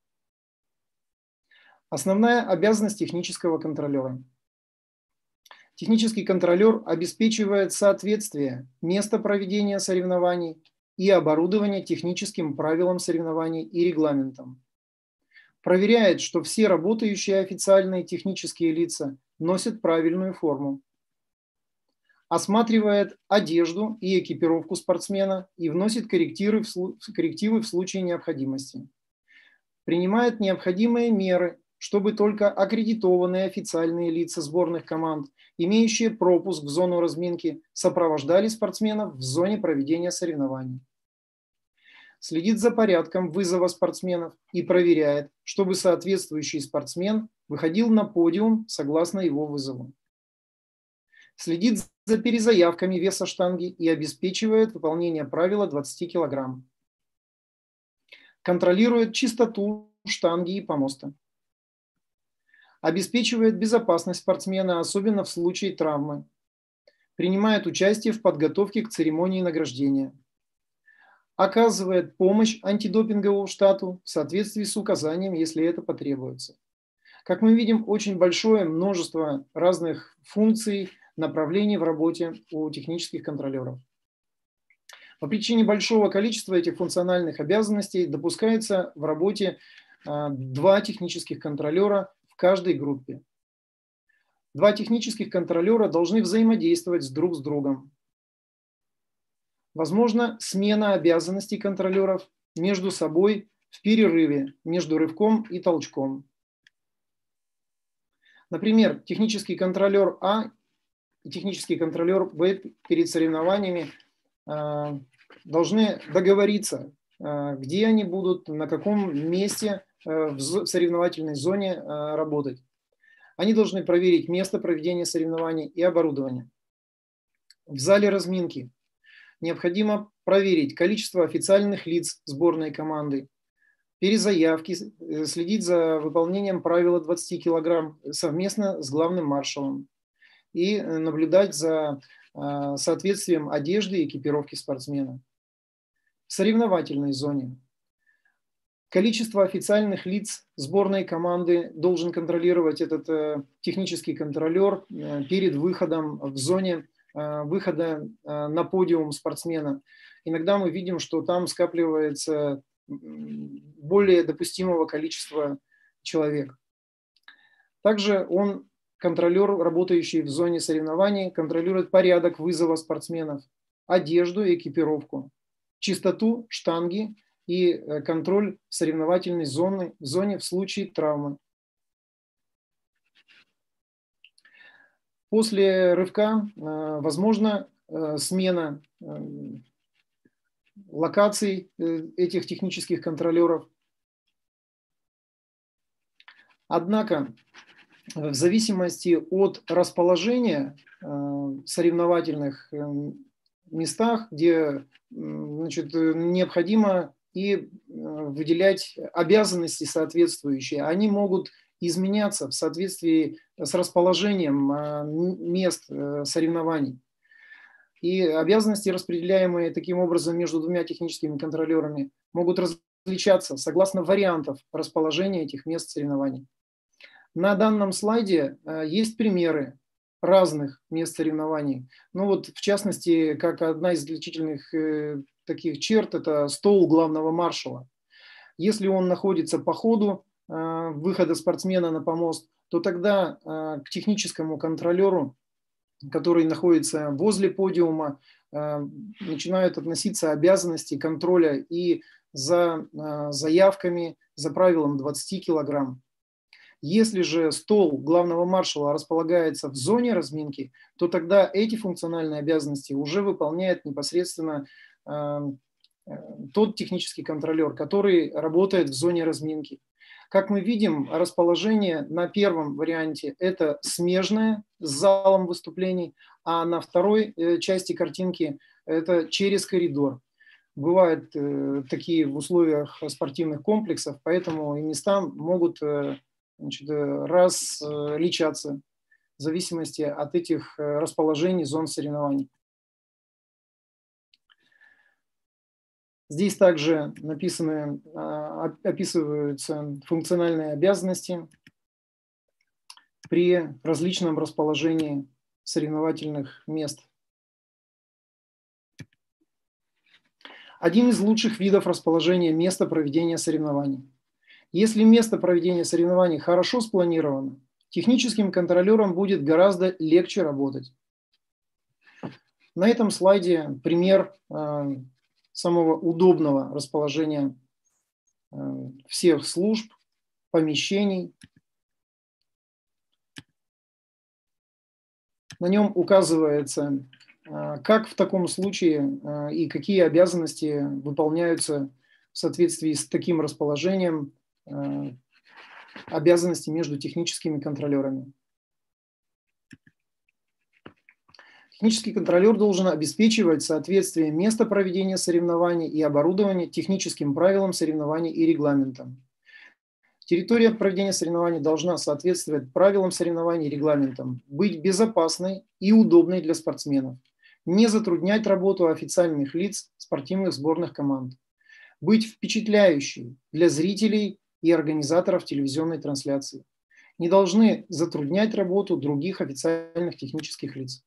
Основная обязанность технического контролера. Технический контролер обеспечивает соответствие места проведения соревнований и оборудования техническим правилам соревнований и регламентам. Проверяет, что все работающие официальные технические лица носят правильную форму. Осматривает одежду и экипировку спортсмена и вносит коррективы в, слу- коррективы в случае необходимости. Принимает необходимые меры, чтобы только аккредитованные официальные лица сборных команд, имеющие пропуск в зону разминки, сопровождали спортсменов в зоне проведения соревнований. Следит за порядком вызова спортсменов и проверяет, чтобы соответствующий спортсмен выходил на подиум согласно его вызову. Следит за перезаявками веса штанги и обеспечивает выполнение правила двадцати килограмм. Контролирует чистоту штанги и помоста. Обеспечивает безопасность спортсмена, особенно в случае травмы. Принимает участие в подготовке к церемонии награждения. Оказывает помощь антидопинговому штату в соответствии с указанием, если это потребуется. Как мы видим, очень большое множество разных функций, направлений в работе у технических контролеров. По причине большого количества этих функциональных обязанностей допускается в работе два технических контролера в каждой группе. Два технических контролера должны взаимодействовать друг с другом. Возможно, смена обязанностей контролеров между собой в перерыве между рывком и толчком. Например, технический контролер А и технический контролер Б перед соревнованиями э, должны договориться, э, где они будут, на каком месте э, в соревновательной зоне э, работать. Они должны проверить место проведения соревнований и оборудование. В зале разминки необходимо проверить количество официальных лиц сборной команды, перезаявки, следить за выполнением правила двадцати килограмм совместно с главным маршалом и наблюдать за соответствием одежды и экипировки спортсмена. В соревновательной зоне количество официальных лиц сборной команды должен контролировать этот технический контролер перед выходом в зоне выхода на подиум спортсмена. Иногда мы видим, что там скапливается более допустимого количества человек. Также он, контролер, работающий в зоне соревнований, контролирует порядок вызова спортсменов, одежду и экипировку, чистоту штанги и контроль соревновательной зоны, в зоне в случае травмы. После рывка возможна смена локаций этих технических контролеров. Однако, в зависимости от расположения в соревновательных местах, где, значит, необходимо и выделять обязанности соответствующие, они могут изменяться в соответствии с расположением мест соревнований. И обязанности, распределяемые таким образом между двумя техническими контролерами, могут различаться согласно вариантов расположения этих мест соревнований. На данном слайде есть примеры разных мест соревнований. Ну вот, в частности, как одна из отличительных таких черт, это стол главного маршала. Если он находится по ходу выхода спортсмена на помост, то тогда к техническому контролеру, который находится возле подиума, начинают относиться обязанности контроля и за заявками, за правилом двадцати килограмм. Если же стол главного маршала располагается в зоне разминки, то тогда эти функциональные обязанности уже выполняет непосредственно тот технический контролер, который работает в зоне разминки. Как мы видим, расположение на первом варианте – это смежное с залом выступлений, а на второй части картинки – это через коридор. Бывают такие в условиях спортивных комплексов, поэтому и места могут, значит, различаться в зависимости от этих расположений зон соревнований. Здесь также написаны, описываются функциональные обязанности при различном расположении соревновательных мест. Один из лучших видов расположения места проведения соревнований. Если место проведения соревнований хорошо спланировано, техническим контролерам будет гораздо легче работать. На этом слайде пример э, самого удобного расположения э, всех служб, помещений. На нем указывается, э, как в таком случае э, и какие обязанности выполняются в соответствии с таким расположением э, обязанностей между техническими контролерами. Технический контролер должен обеспечивать соответствие места проведения соревнований и оборудования техническим правилам соревнований и регламентам. Территория проведения соревнований должна соответствовать правилам соревнований и регламентам, быть безопасной и удобной для спортсменов, не затруднять работу официальных лиц спортивных сборных команд, быть впечатляющей для зрителей и организаторов телевизионной трансляции, не должны затруднять работу других официальных технических лиц.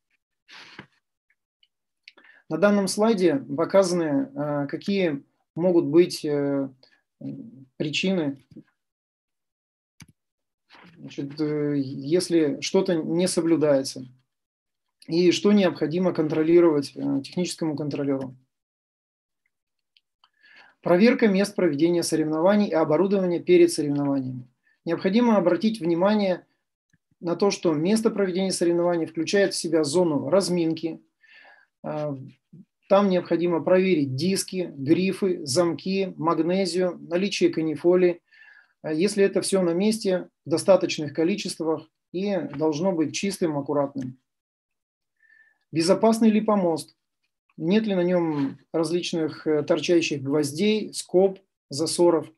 На данном слайде показаны, какие могут быть причины, значит, если что-то не соблюдается, и что необходимо контролировать техническому контролеру. Проверка мест проведения соревнований и оборудования перед соревнованиями. Необходимо обратить внимание на то, что место проведения соревнований включает в себя зону разминки. Там необходимо проверить диски, грифы, замки, магнезию, наличие канифоли. Если это все на месте, в достаточных количествах и должно быть чистым, аккуратным. Безопасный ли помост? Нет ли на нем различных торчащих гвоздей, скоб, засоров?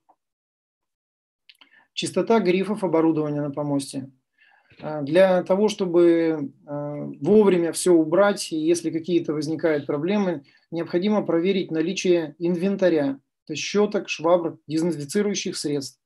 Чистота грифов оборудования на помосте. Для того, чтобы вовремя все убрать, и если какие-то возникают проблемы, необходимо проверить наличие инвентаря, то есть щеток, швабр, дезинфицирующих средств.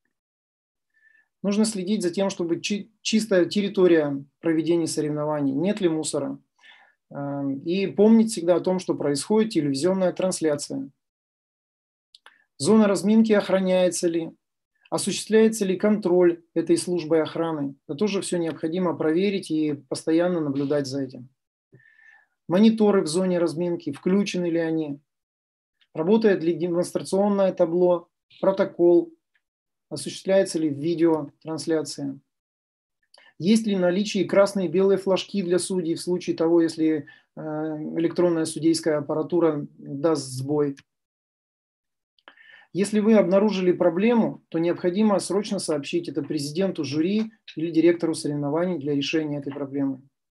Нужно следить за тем, чтобы чи- чистая территория проведения соревнований, нет ли мусора. И помнить всегда о том, что происходит телевизионная трансляция. Зона разминки охраняется ли? Осуществляется ли контроль этой службой охраны? Это тоже все необходимо проверить и постоянно наблюдать за этим. Мониторы в зоне разминки, включены ли они? Работает ли демонстрационное табло, протокол? Осуществляется ли видеотрансляция? Есть ли наличие красные и белые флажки для судей в случае того, если электронная судейская аппаратура даст сбой? Если вы обнаружили проблему, то необходимо срочно сообщить это президенту жюри или директору соревнований для решения этой проблемы.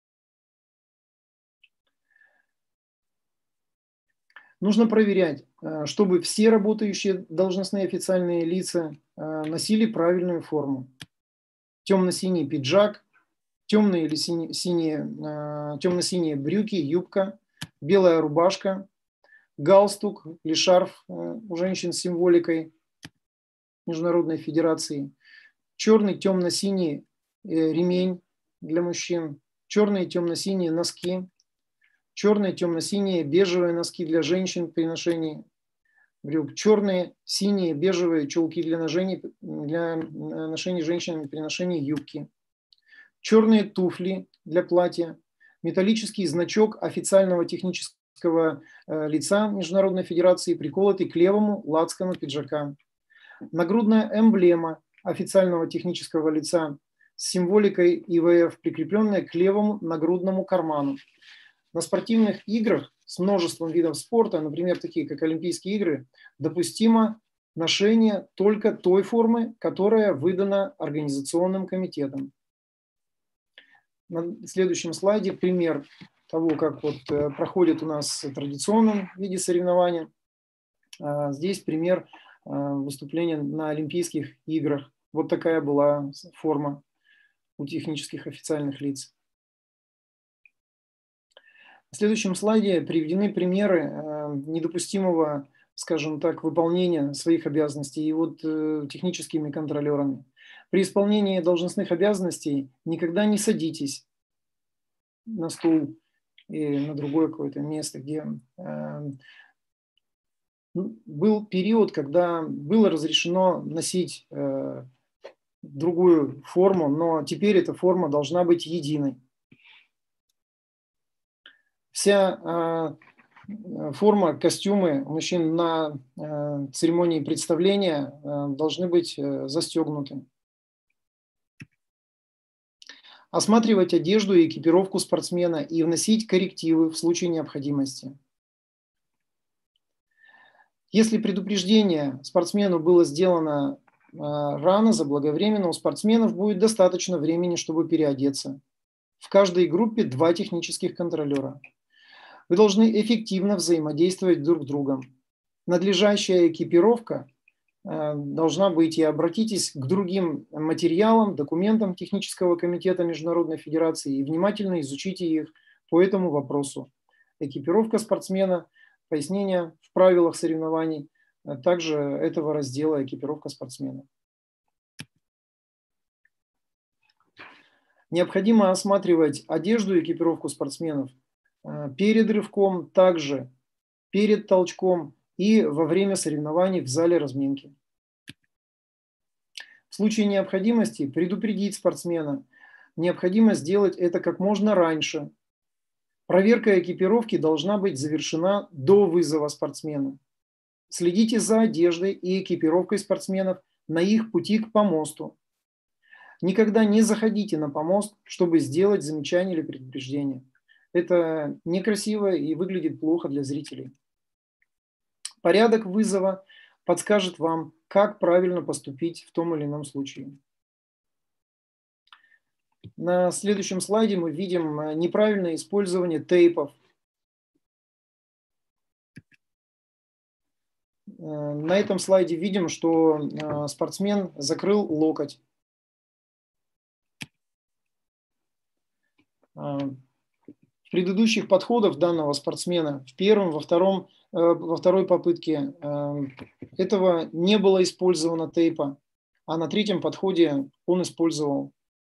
Нужно проверять, чтобы все работающие должностные официальные лица носили правильную форму. Темно-синий пиджак, темные или синие, синие, темно-синие брюки, юбка, белая рубашка, галстук или шарф у женщин с символикой Международной Федерации, черный темно-синий ремень для мужчин, черные темно-синие носки, черные темно-синие бежевые носки для женщин при ношении брюк, черные синие бежевые чулки для ношения, для ношения женщинами при ношении юбки, черные туфли для платья, металлический значок официального технического лица Международной Федерации, приколотый к левому лацкану пиджака. Нагрудная эмблема официального технического лица с символикой И В Ф, прикрепленная к левому нагрудному карману. На спортивных играх с множеством видов спорта, например, такие как Олимпийские игры, допустимо ношение только той формы, которая выдана организационным комитетом. На следующем слайде пример того, как вот проходит у нас в традиционном виде соревнования. Здесь пример выступления на Олимпийских играх. Вот такая была форма у технических официальных лиц. На следующем слайде приведены примеры недопустимого, скажем так, выполнения своих обязанностей и вот техническими контролерами. При исполнении должностных обязанностей никогда не садитесь на стул и на другое какое-то место, где был период, когда было разрешено носить другую форму, но теперь эта форма должна быть единой. Вся форма, костюмы мужчин на церемонии представления должны быть застегнуты. Осматривать одежду и экипировку спортсмена и вносить коррективы в случае необходимости. Если предупреждение спортсмену было сделано рано, заблаговременно, у спортсменов будет достаточно времени, чтобы переодеться. В каждой группе два технических контролера. Вы должны эффективно взаимодействовать друг с другом. Надлежащая экипировка должна быть, и обратитесь к другим материалам, документам Технического комитета Международной Федерации и внимательно изучите их по этому вопросу. Экипировка спортсмена, пояснение в правилах соревнований, также этого раздела экипировка спортсмена. Необходимо осматривать одежду и экипировку спортсменов перед рывком, также перед толчком и во время соревнований в зале разминки. В случае необходимости предупредить спортсмена. Необходимо сделать это как можно раньше. Проверка экипировки должна быть завершена до вызова спортсмена. Следите за одеждой и экипировкой спортсменов на их пути к помосту. Никогда не заходите на помост, чтобы сделать замечание или предупреждение. Это некрасиво и выглядит плохо для зрителей. Порядок вызова подскажет вам, как правильно поступить в том или ином случае. На следующем слайде мы видим неправильное использование тейпов. На этом слайде видим, что спортсмен закрыл локоть. В предыдущих подходах данного спортсмена, в первом, во втором, во второй попытке, этого не было использовано тейпа, а на третьем подходе он использовал.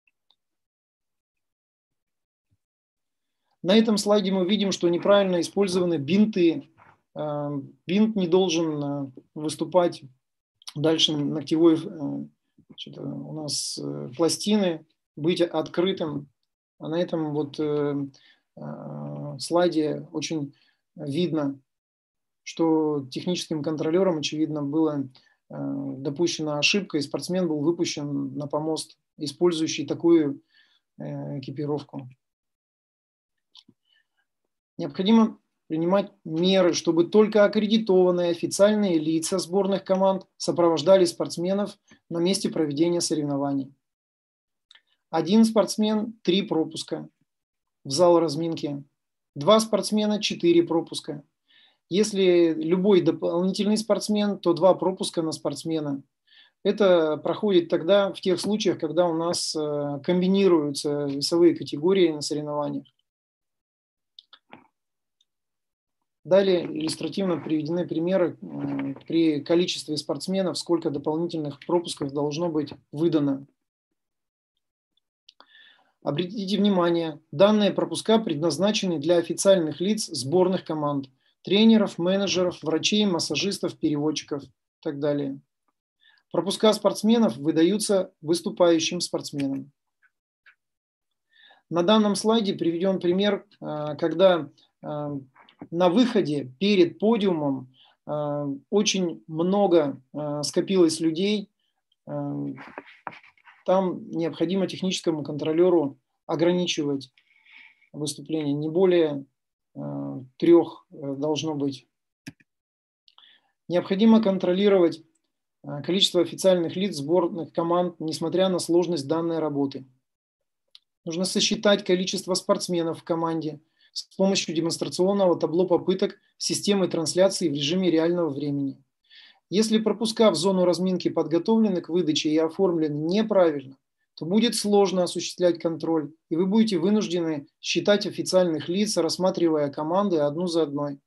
На этом слайде мы видим, что неправильно использованы бинты. Бинт не должен выступать дальше ногтевой, значит, у нас пластины, быть открытым. А на этом вот слайде очень видно, что техническим контролером, очевидно, была допущена ошибка, и спортсмен был выпущен на помост, использующий такую экипировку. Необходимо принимать меры, чтобы только аккредитованные официальные лица сборных команд сопровождали спортсменов на месте проведения соревнований. Один спортсмен – три пропуска в зал разминки. Два спортсмена – четыре пропуска. Если любой дополнительный спортсмен, то два пропуска на спортсмена. Это проходит тогда в тех случаях, когда у нас комбинируются весовые категории на соревнованиях. Далее иллюстративно приведены примеры при количестве спортсменов, сколько дополнительных пропусков должно быть выдано. Обратите внимание, данные пропуска предназначены для официальных лиц сборных команд, тренеров, менеджеров, врачей, массажистов, переводчиков и так далее. Пропуска спортсменов выдаются выступающим спортсменам. На данном слайде приведен пример, когда на выходе перед подиумом очень много скопилось людей. Там необходимо техническому контролеру ограничивать выступление. Не более трех должно быть. Необходимо контролировать количество официальных лиц сборных команд, несмотря на сложность данной работы. Нужно сосчитать количество спортсменов в команде с помощью демонстрационного табло попыток системы трансляции в режиме реального времени. Если пропуска в зону разминки подготовлены к выдаче и оформлены неправильно, то будет сложно осуществлять контроль, и вы будете вынуждены считать официальных лиц, рассматривая команды одну за одной.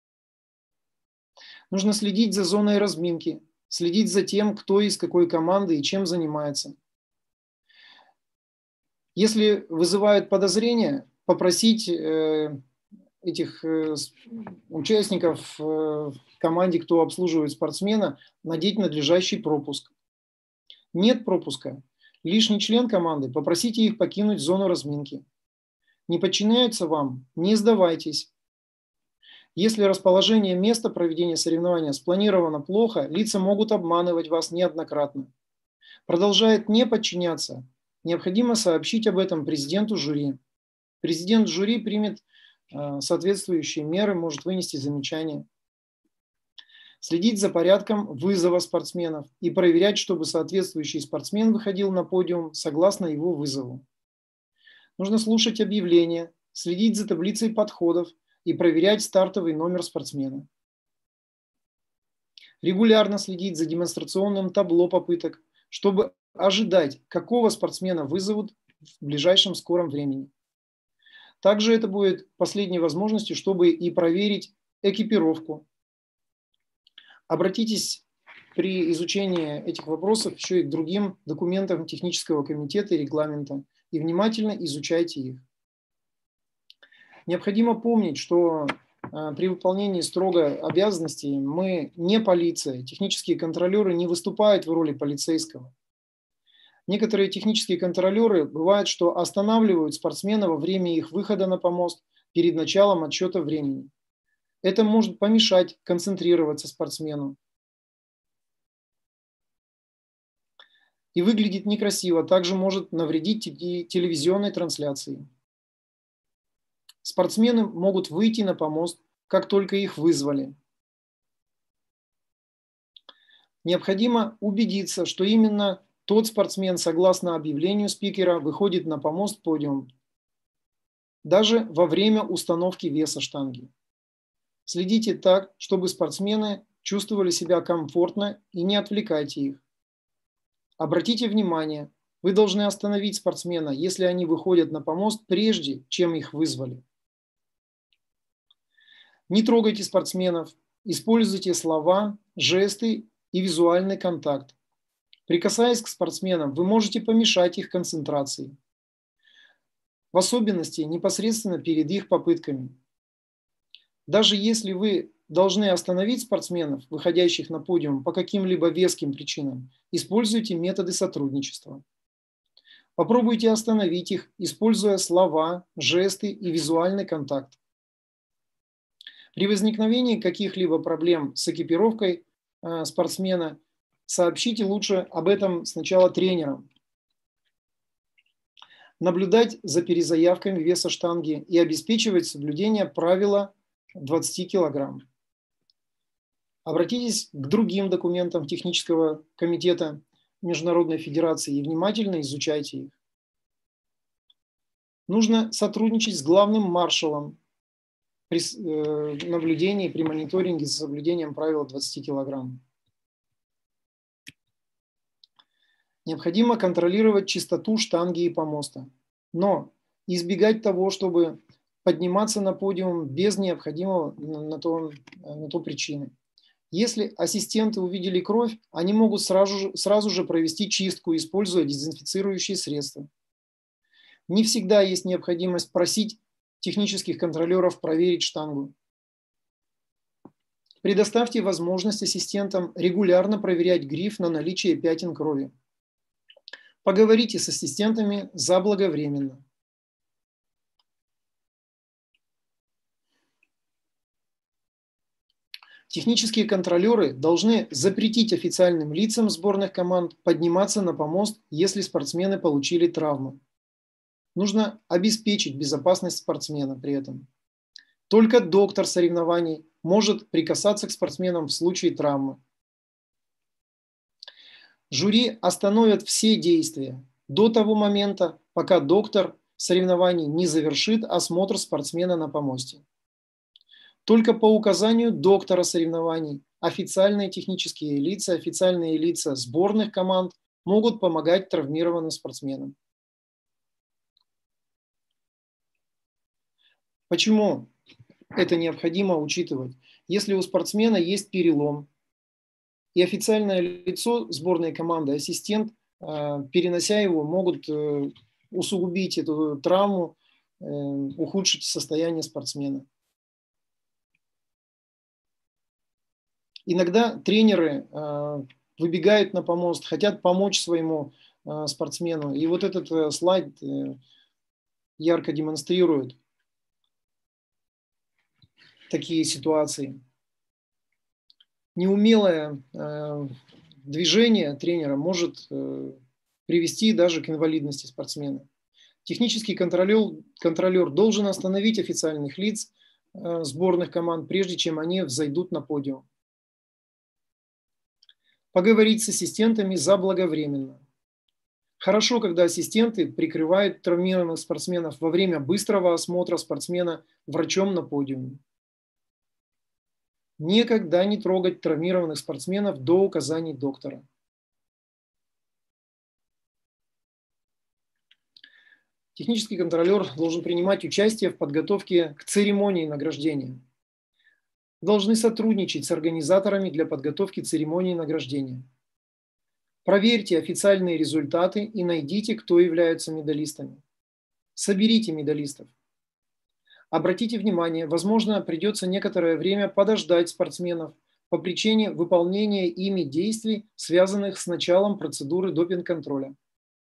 Нужно следить за зоной разминки, следить за тем, кто из какой команды и чем занимается. Если вызывают подозрения, попросить этих участников в команде, кто обслуживает спортсмена, надеть надлежащий пропуск. Нет пропуска. Лишний член команды, попросите их покинуть зону разминки. Не подчиняются вам, не сдавайтесь. Если расположение места проведения соревнования спланировано плохо, лица могут обманывать вас неоднократно. Продолжает не подчиняться, необходимо сообщить об этом президенту жюри. Президент жюри примет соответствующие меры, может вынести замечания. Следить за порядком вызова спортсменов и проверять, чтобы соответствующий спортсмен выходил на подиум согласно его вызову. Нужно слушать объявления, следить за таблицей подходов и проверять стартовый номер спортсмена. Регулярно следить за демонстрационным табло попыток, чтобы ожидать, какого спортсмена вызовут в ближайшем скором времени. Также это будет последней возможностью, чтобы и проверить экипировку. Обратитесь при изучении этих вопросов еще и к другим документам технического комитета и регламента и внимательно изучайте их. Необходимо помнить, что при выполнении строго обязанностей мы не полиция, технические контролеры не выступают в роли полицейского. Некоторые технические контролеры бывает, что останавливают спортсмена во время их выхода на помост перед началом отсчета времени. Это может помешать концентрироваться спортсмену. И выглядит некрасиво, также может навредить и телевизионной трансляции. Спортсмены могут выйти на помост, как только их вызвали. Необходимо убедиться, что именно тот спортсмен, согласно объявлению спикера, выходит на помост-подиум, даже во время установки веса штанги. Следите так, чтобы спортсмены чувствовали себя комфортно и не отвлекайте их. Обратите внимание, вы должны остановить спортсмена, если они выходят на помост, прежде чем их вызвали. Не трогайте спортсменов, используйте слова, жесты и визуальный контакт. Прикасаясь к спортсменам, вы можете помешать их концентрации, в особенности непосредственно перед их попытками. Даже если вы должны остановить спортсменов, выходящих на подиум по каким-либо веским причинам, используйте методы сотрудничества. Попробуйте остановить их, используя слова, жесты и визуальный контакт. При возникновении каких-либо проблем с экипировкой э, спортсмена сообщите лучше об этом сначала тренерам. Наблюдать за перезаявками веса штанги и обеспечивать соблюдение правила двадцати килограмм. Обратитесь к другим документам технического комитета Международной Федерации и внимательно изучайте их. Нужно сотрудничать с главным маршалом при наблюдении, при мониторинге за соблюдением правила двадцати килограмм. Необходимо контролировать чистоту штанги и помоста, но избегать того, чтобы подниматься на подиум без необходимого на то, на то причины. Если ассистенты увидели кровь, они могут сразу же, сразу же провести чистку, используя дезинфицирующие средства. Не всегда есть необходимость просить технических контролеров проверить штангу. Предоставьте возможность ассистентам регулярно проверять гриф на наличие пятен крови. Поговорите с ассистентами заблаговременно. Технические контролеры должны запретить официальным лицам сборных команд подниматься на помост, если спортсмены получили травму. Нужно обеспечить безопасность спортсмена при этом. Только доктор соревнований может прикасаться к спортсменам в случае травмы. Жюри остановят все действия до того момента, пока доктор соревнований не завершит осмотр спортсмена на помосте. Только по указанию доктора соревнований официальные технические лица, официальные лица сборных команд могут помогать травмированным спортсменам. Почему это необходимо учитывать? Если у спортсмена есть перелом, и официальное лицо сборной команды, ассистент, перенося его, могут усугубить эту травму, ухудшить состояние спортсмена. Иногда тренеры выбегают на помост, хотят помочь своему спортсмену. И вот этот слайд ярко демонстрирует такие ситуации. Неумелое движение тренера может привести даже к инвалидности спортсмена. Технический контролер, контролер должен остановить официальных лиц сборных команд, прежде чем они взойдут на подиум. Поговорить с ассистентами заблаговременно. Хорошо, когда ассистенты прикрывают травмированных спортсменов во время быстрого осмотра спортсмена врачом на подиуме. Никогда не трогать травмированных спортсменов до указаний доктора. Технический контролер должен принимать участие в подготовке к церемонии награждения. Должны сотрудничать с организаторами для подготовки церемонии награждения. Проверьте официальные результаты и найдите, кто являются медалистами. Соберите медалистов. Обратите внимание, возможно, придется некоторое время подождать спортсменов по причине выполнения ими действий, связанных с началом процедуры допинг-контроля.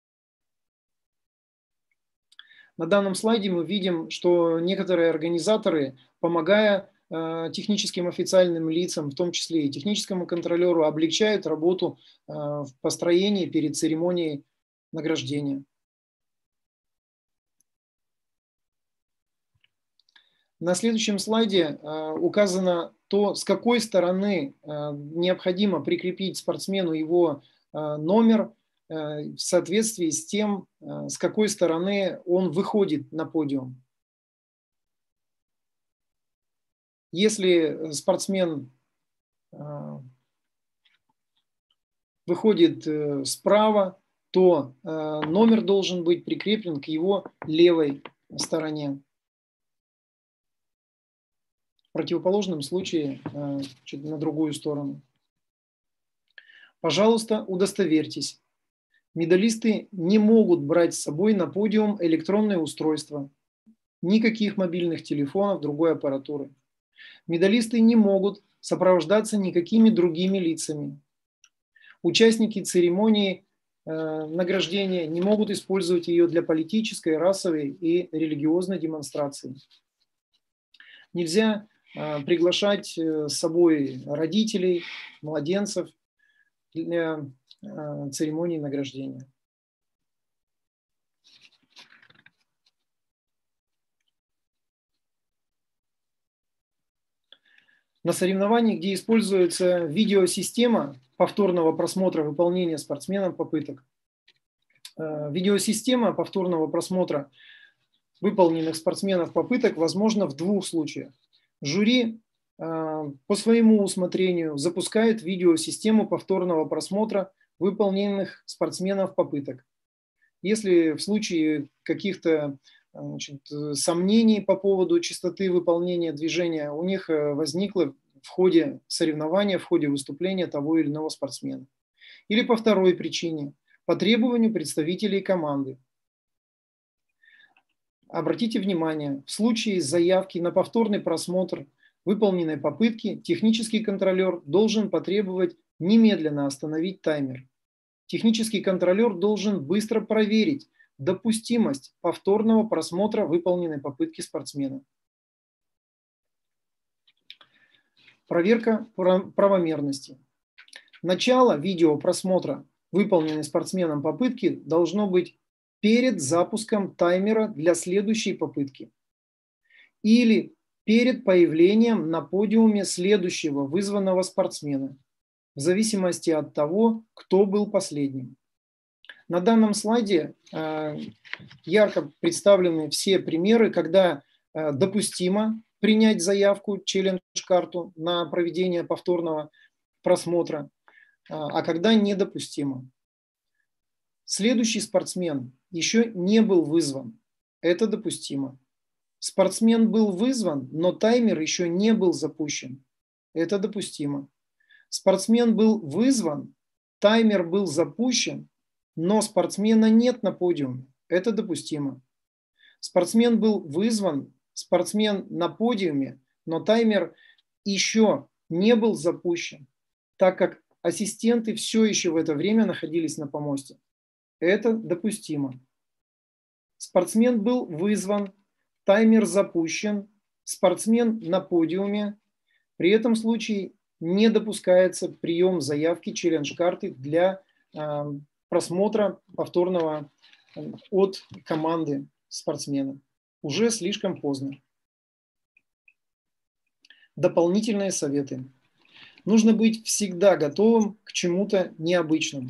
На данном слайде мы видим, что некоторые организаторы, помогая техническим официальным лицам, в том числе и техническому контролеру, облегчают работу в построении перед церемонией награждения. На следующем слайде указано то, с какой стороны необходимо прикрепить спортсмену его номер в соответствии с тем, с какой стороны он выходит на подиум. Если спортсмен выходит справа, то номер должен быть прикреплен к его левой стороне. В противоположном случае на другую сторону. Пожалуйста, удостоверьтесь. Медалисты не могут брать с собой на подиум электронные устройства, никаких мобильных телефонов, другой аппаратуры. Медалисты не могут сопровождаться никакими другими лицами. Участники церемонии э, награждения не могут использовать ее для политической, расовой и религиозной демонстрации. Нельзя э, приглашать с собой родителей, младенцев для э, церемонии награждения. На соревнованиях, где используется видеосистема повторного просмотра выполнения спортсменом попыток. Видеосистема повторного просмотра выполненных спортсменов попыток возможно в двух случаях. Жюри по своему усмотрению запускает видеосистему повторного просмотра выполненных спортсменов попыток. Если в случае каких-то Значит, сомнений по поводу частоты выполнения движения у них возникло в ходе соревнования, в ходе выступления того или иного спортсмена. Или по второй причине, по требованию представителей команды. Обратите внимание, в случае заявки на повторный просмотр выполненной попытки технический контролер должен потребовать немедленно остановить таймер. Технический контролер должен быстро проверить допустимость повторного просмотра выполненной попытки спортсмена. Проверка правомерности. Начало видеопросмотра выполненной спортсменом попытки должно быть перед запуском таймера для следующей попытки или перед появлением на подиуме следующего вызванного спортсмена, в зависимости от того, кто был последним. На данном слайде э, ярко представлены все примеры, когда э, допустимо принять заявку, челлендж-карту на проведение повторного просмотра, э, а когда недопустимо. Следующий спортсмен еще не был вызван. Это допустимо. Спортсмен был вызван, но таймер еще не был запущен. Это допустимо. Спортсмен был вызван, таймер был запущен, но спортсмена нет на подиуме. Это допустимо. Спортсмен был вызван, спортсмен на подиуме, но таймер еще не был запущен, так как ассистенты все еще в это время находились на помосте. Это допустимо. Спортсмен был вызван, таймер запущен, спортсмен на подиуме. При этом случае не допускается прием заявки челлендж-карты для э, просмотра повторного э, от команды спортсмена. Уже слишком поздно. Дополнительные советы. Нужно быть всегда готовым к чему-то необычному.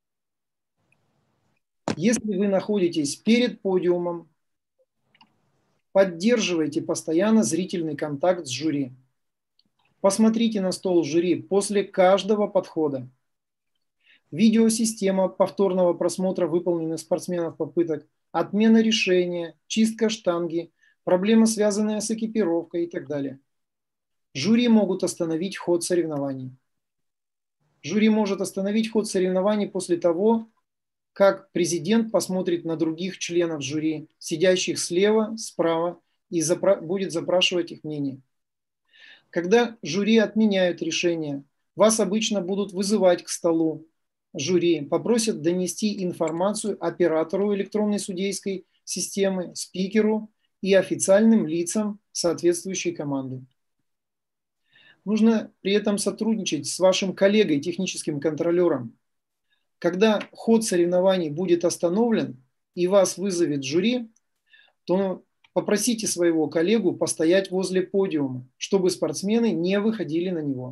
Если вы находитесь перед подиумом, поддерживайте постоянно зрительный контакт с жюри. Посмотрите на стол жюри после каждого подхода. Видеосистема повторного просмотра выполненных спортсменов попыток, отмена решения, чистка штанги, проблемы, связанные с экипировкой и так далее. Жюри могут остановить ход соревнований. Жюри может остановить ход соревнований после того, как президент посмотрит на других членов жюри, сидящих слева, справа, и запра- будет запрашивать их мнение. Когда жюри отменяют решение, вас обычно будут вызывать к столу жюри, попросят донести информацию оператору электронной судейской системы, спикеру и официальным лицам соответствующей команды. Нужно при этом сотрудничать с вашим коллегой, техническим контролером. Когда ход соревнований будет остановлен и вас вызовет жюри, то попросите своего коллегу постоять возле подиума, чтобы спортсмены не выходили на него.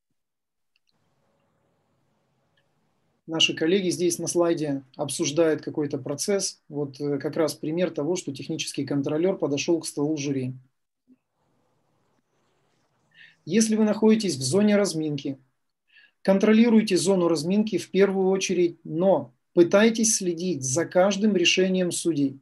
Наши коллеги здесь на слайде обсуждают какой-то процесс. Вот как раз пример того, что технический контролер подошел к столу жюри. Если вы находитесь в зоне разминки, контролируйте зону разминки в первую очередь, но пытайтесь следить за каждым решением судей.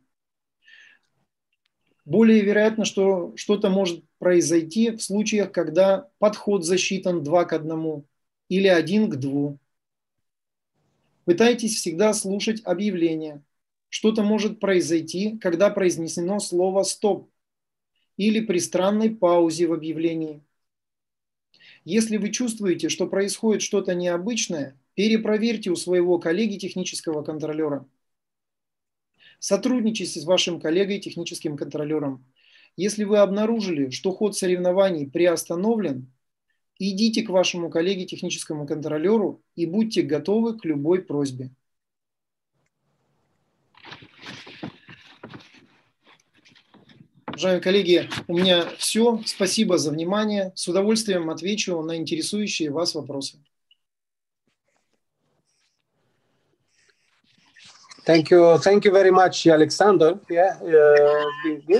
Более вероятно, что что-то может произойти в случаях, когда подход засчитан два к одному или один к двум. Пытайтесь всегда слушать объявления. Что-то может произойти, когда произнесено слово «стоп» или при странной паузе в объявлении. Если вы чувствуете, что происходит что-то необычное, перепроверьте у своего коллеги технического контролера. Сотрудничайте с вашим коллегой техническим контролером. Если вы обнаружили, что ход соревнований приостановлен, идите к вашему коллеге техническому контролеру и будьте готовы к любой просьбе. Уважаемые коллеги, у меня все. Спасибо за внимание. С удовольствием отвечу на интересующие вас вопросы. Thank you. Thank you very much, Alexander. Yeah, uh, been good.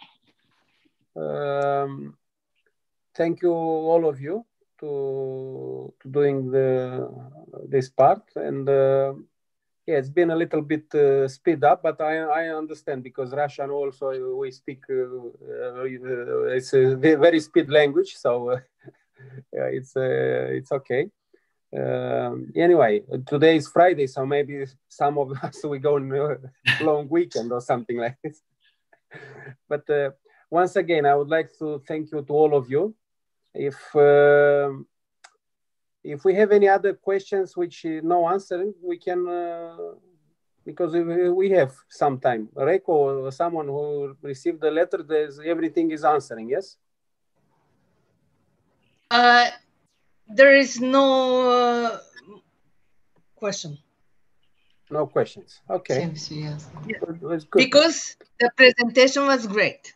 Um, thank you all of you to, to doing the this part, and uh, yeah, it's been a little bit uh, speed up, but I I understand because Russian also we speak uh, uh, it's a very speed language, so uh, yeah, it's uh, it's okay. Um, anyway, today is Friday, so maybe some of us we go on a long weekend or something like this. But uh, once again, I would like to thank you to all of you. If uh, if we have any other questions which uh, no answering, we can uh, because we, we have some time. Reko or someone who received the letter, there's everything is answering. Yes. Uh, there is no uh, question. No questions. Okay. Всем все ясно. Good, good. Because the presentation was great.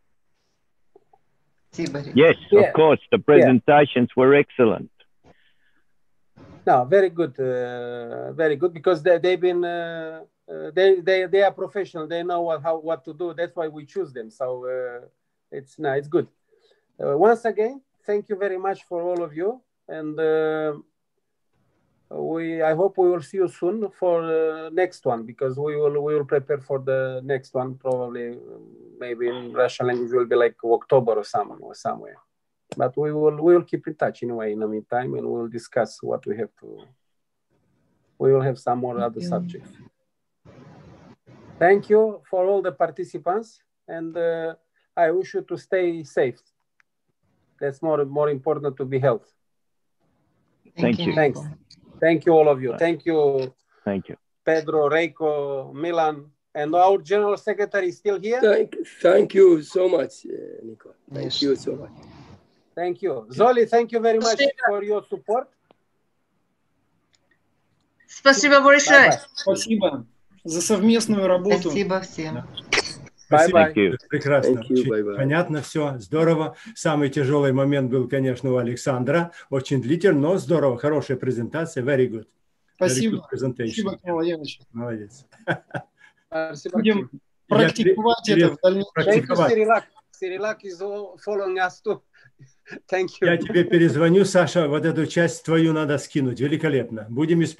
Спасибо. Yes, Yeah. of course. The presentations yeah. were excellent. No, very good, uh, very good. Because they, they've been, uh, uh, they they they are professional. They know what how what to do. That's why we choose them. So uh, it's no, it's good. Uh, once again, thank you very much for all of you, and uh, we I hope we will see you soon for the next one, because we will we will prepare for the next one. Probably maybe in Russian language will be like October or some or somewhere. But we will we will keep in touch anyway in the meantime, and we'll discuss what we have to. We will have some more other subjects. Thank you for all the participants, and uh, I wish you to stay safe. That's more, more important, to be healthy. Thank you. Thanks. Thank you, all of you. Thank you, Thank you. Pedro, Reiko, Milan, and our General Secretary is still here. Thank, thank you so much, uh, Nico. Thank Yes. you so much. Thank you. Zoli, thank you very much for your support. Спасибо большое. Bye-bye. Спасибо за совместную работу. Спасибо всем. Спасибо. Bye-bye. Thank you. Прекрасно. Thank you, Очень bye-bye. понятно все, здорово. Самый тяжелый момент был, конечно, у Александра. Очень длительный, но здорово. Хорошая презентация. Very good. Спасибо. Very good presentation. Спасибо, Камал Янович. Молодец. Спасибо. Будем Я практиковать пере- это в дальнейшем. Thank you, Практиковать. Cyrilak. Cyrilak is all following us too. Thank you. Я тебе перезвоню, Саша, вот эту часть твою надо скинуть. Великолепно. Будем использовать.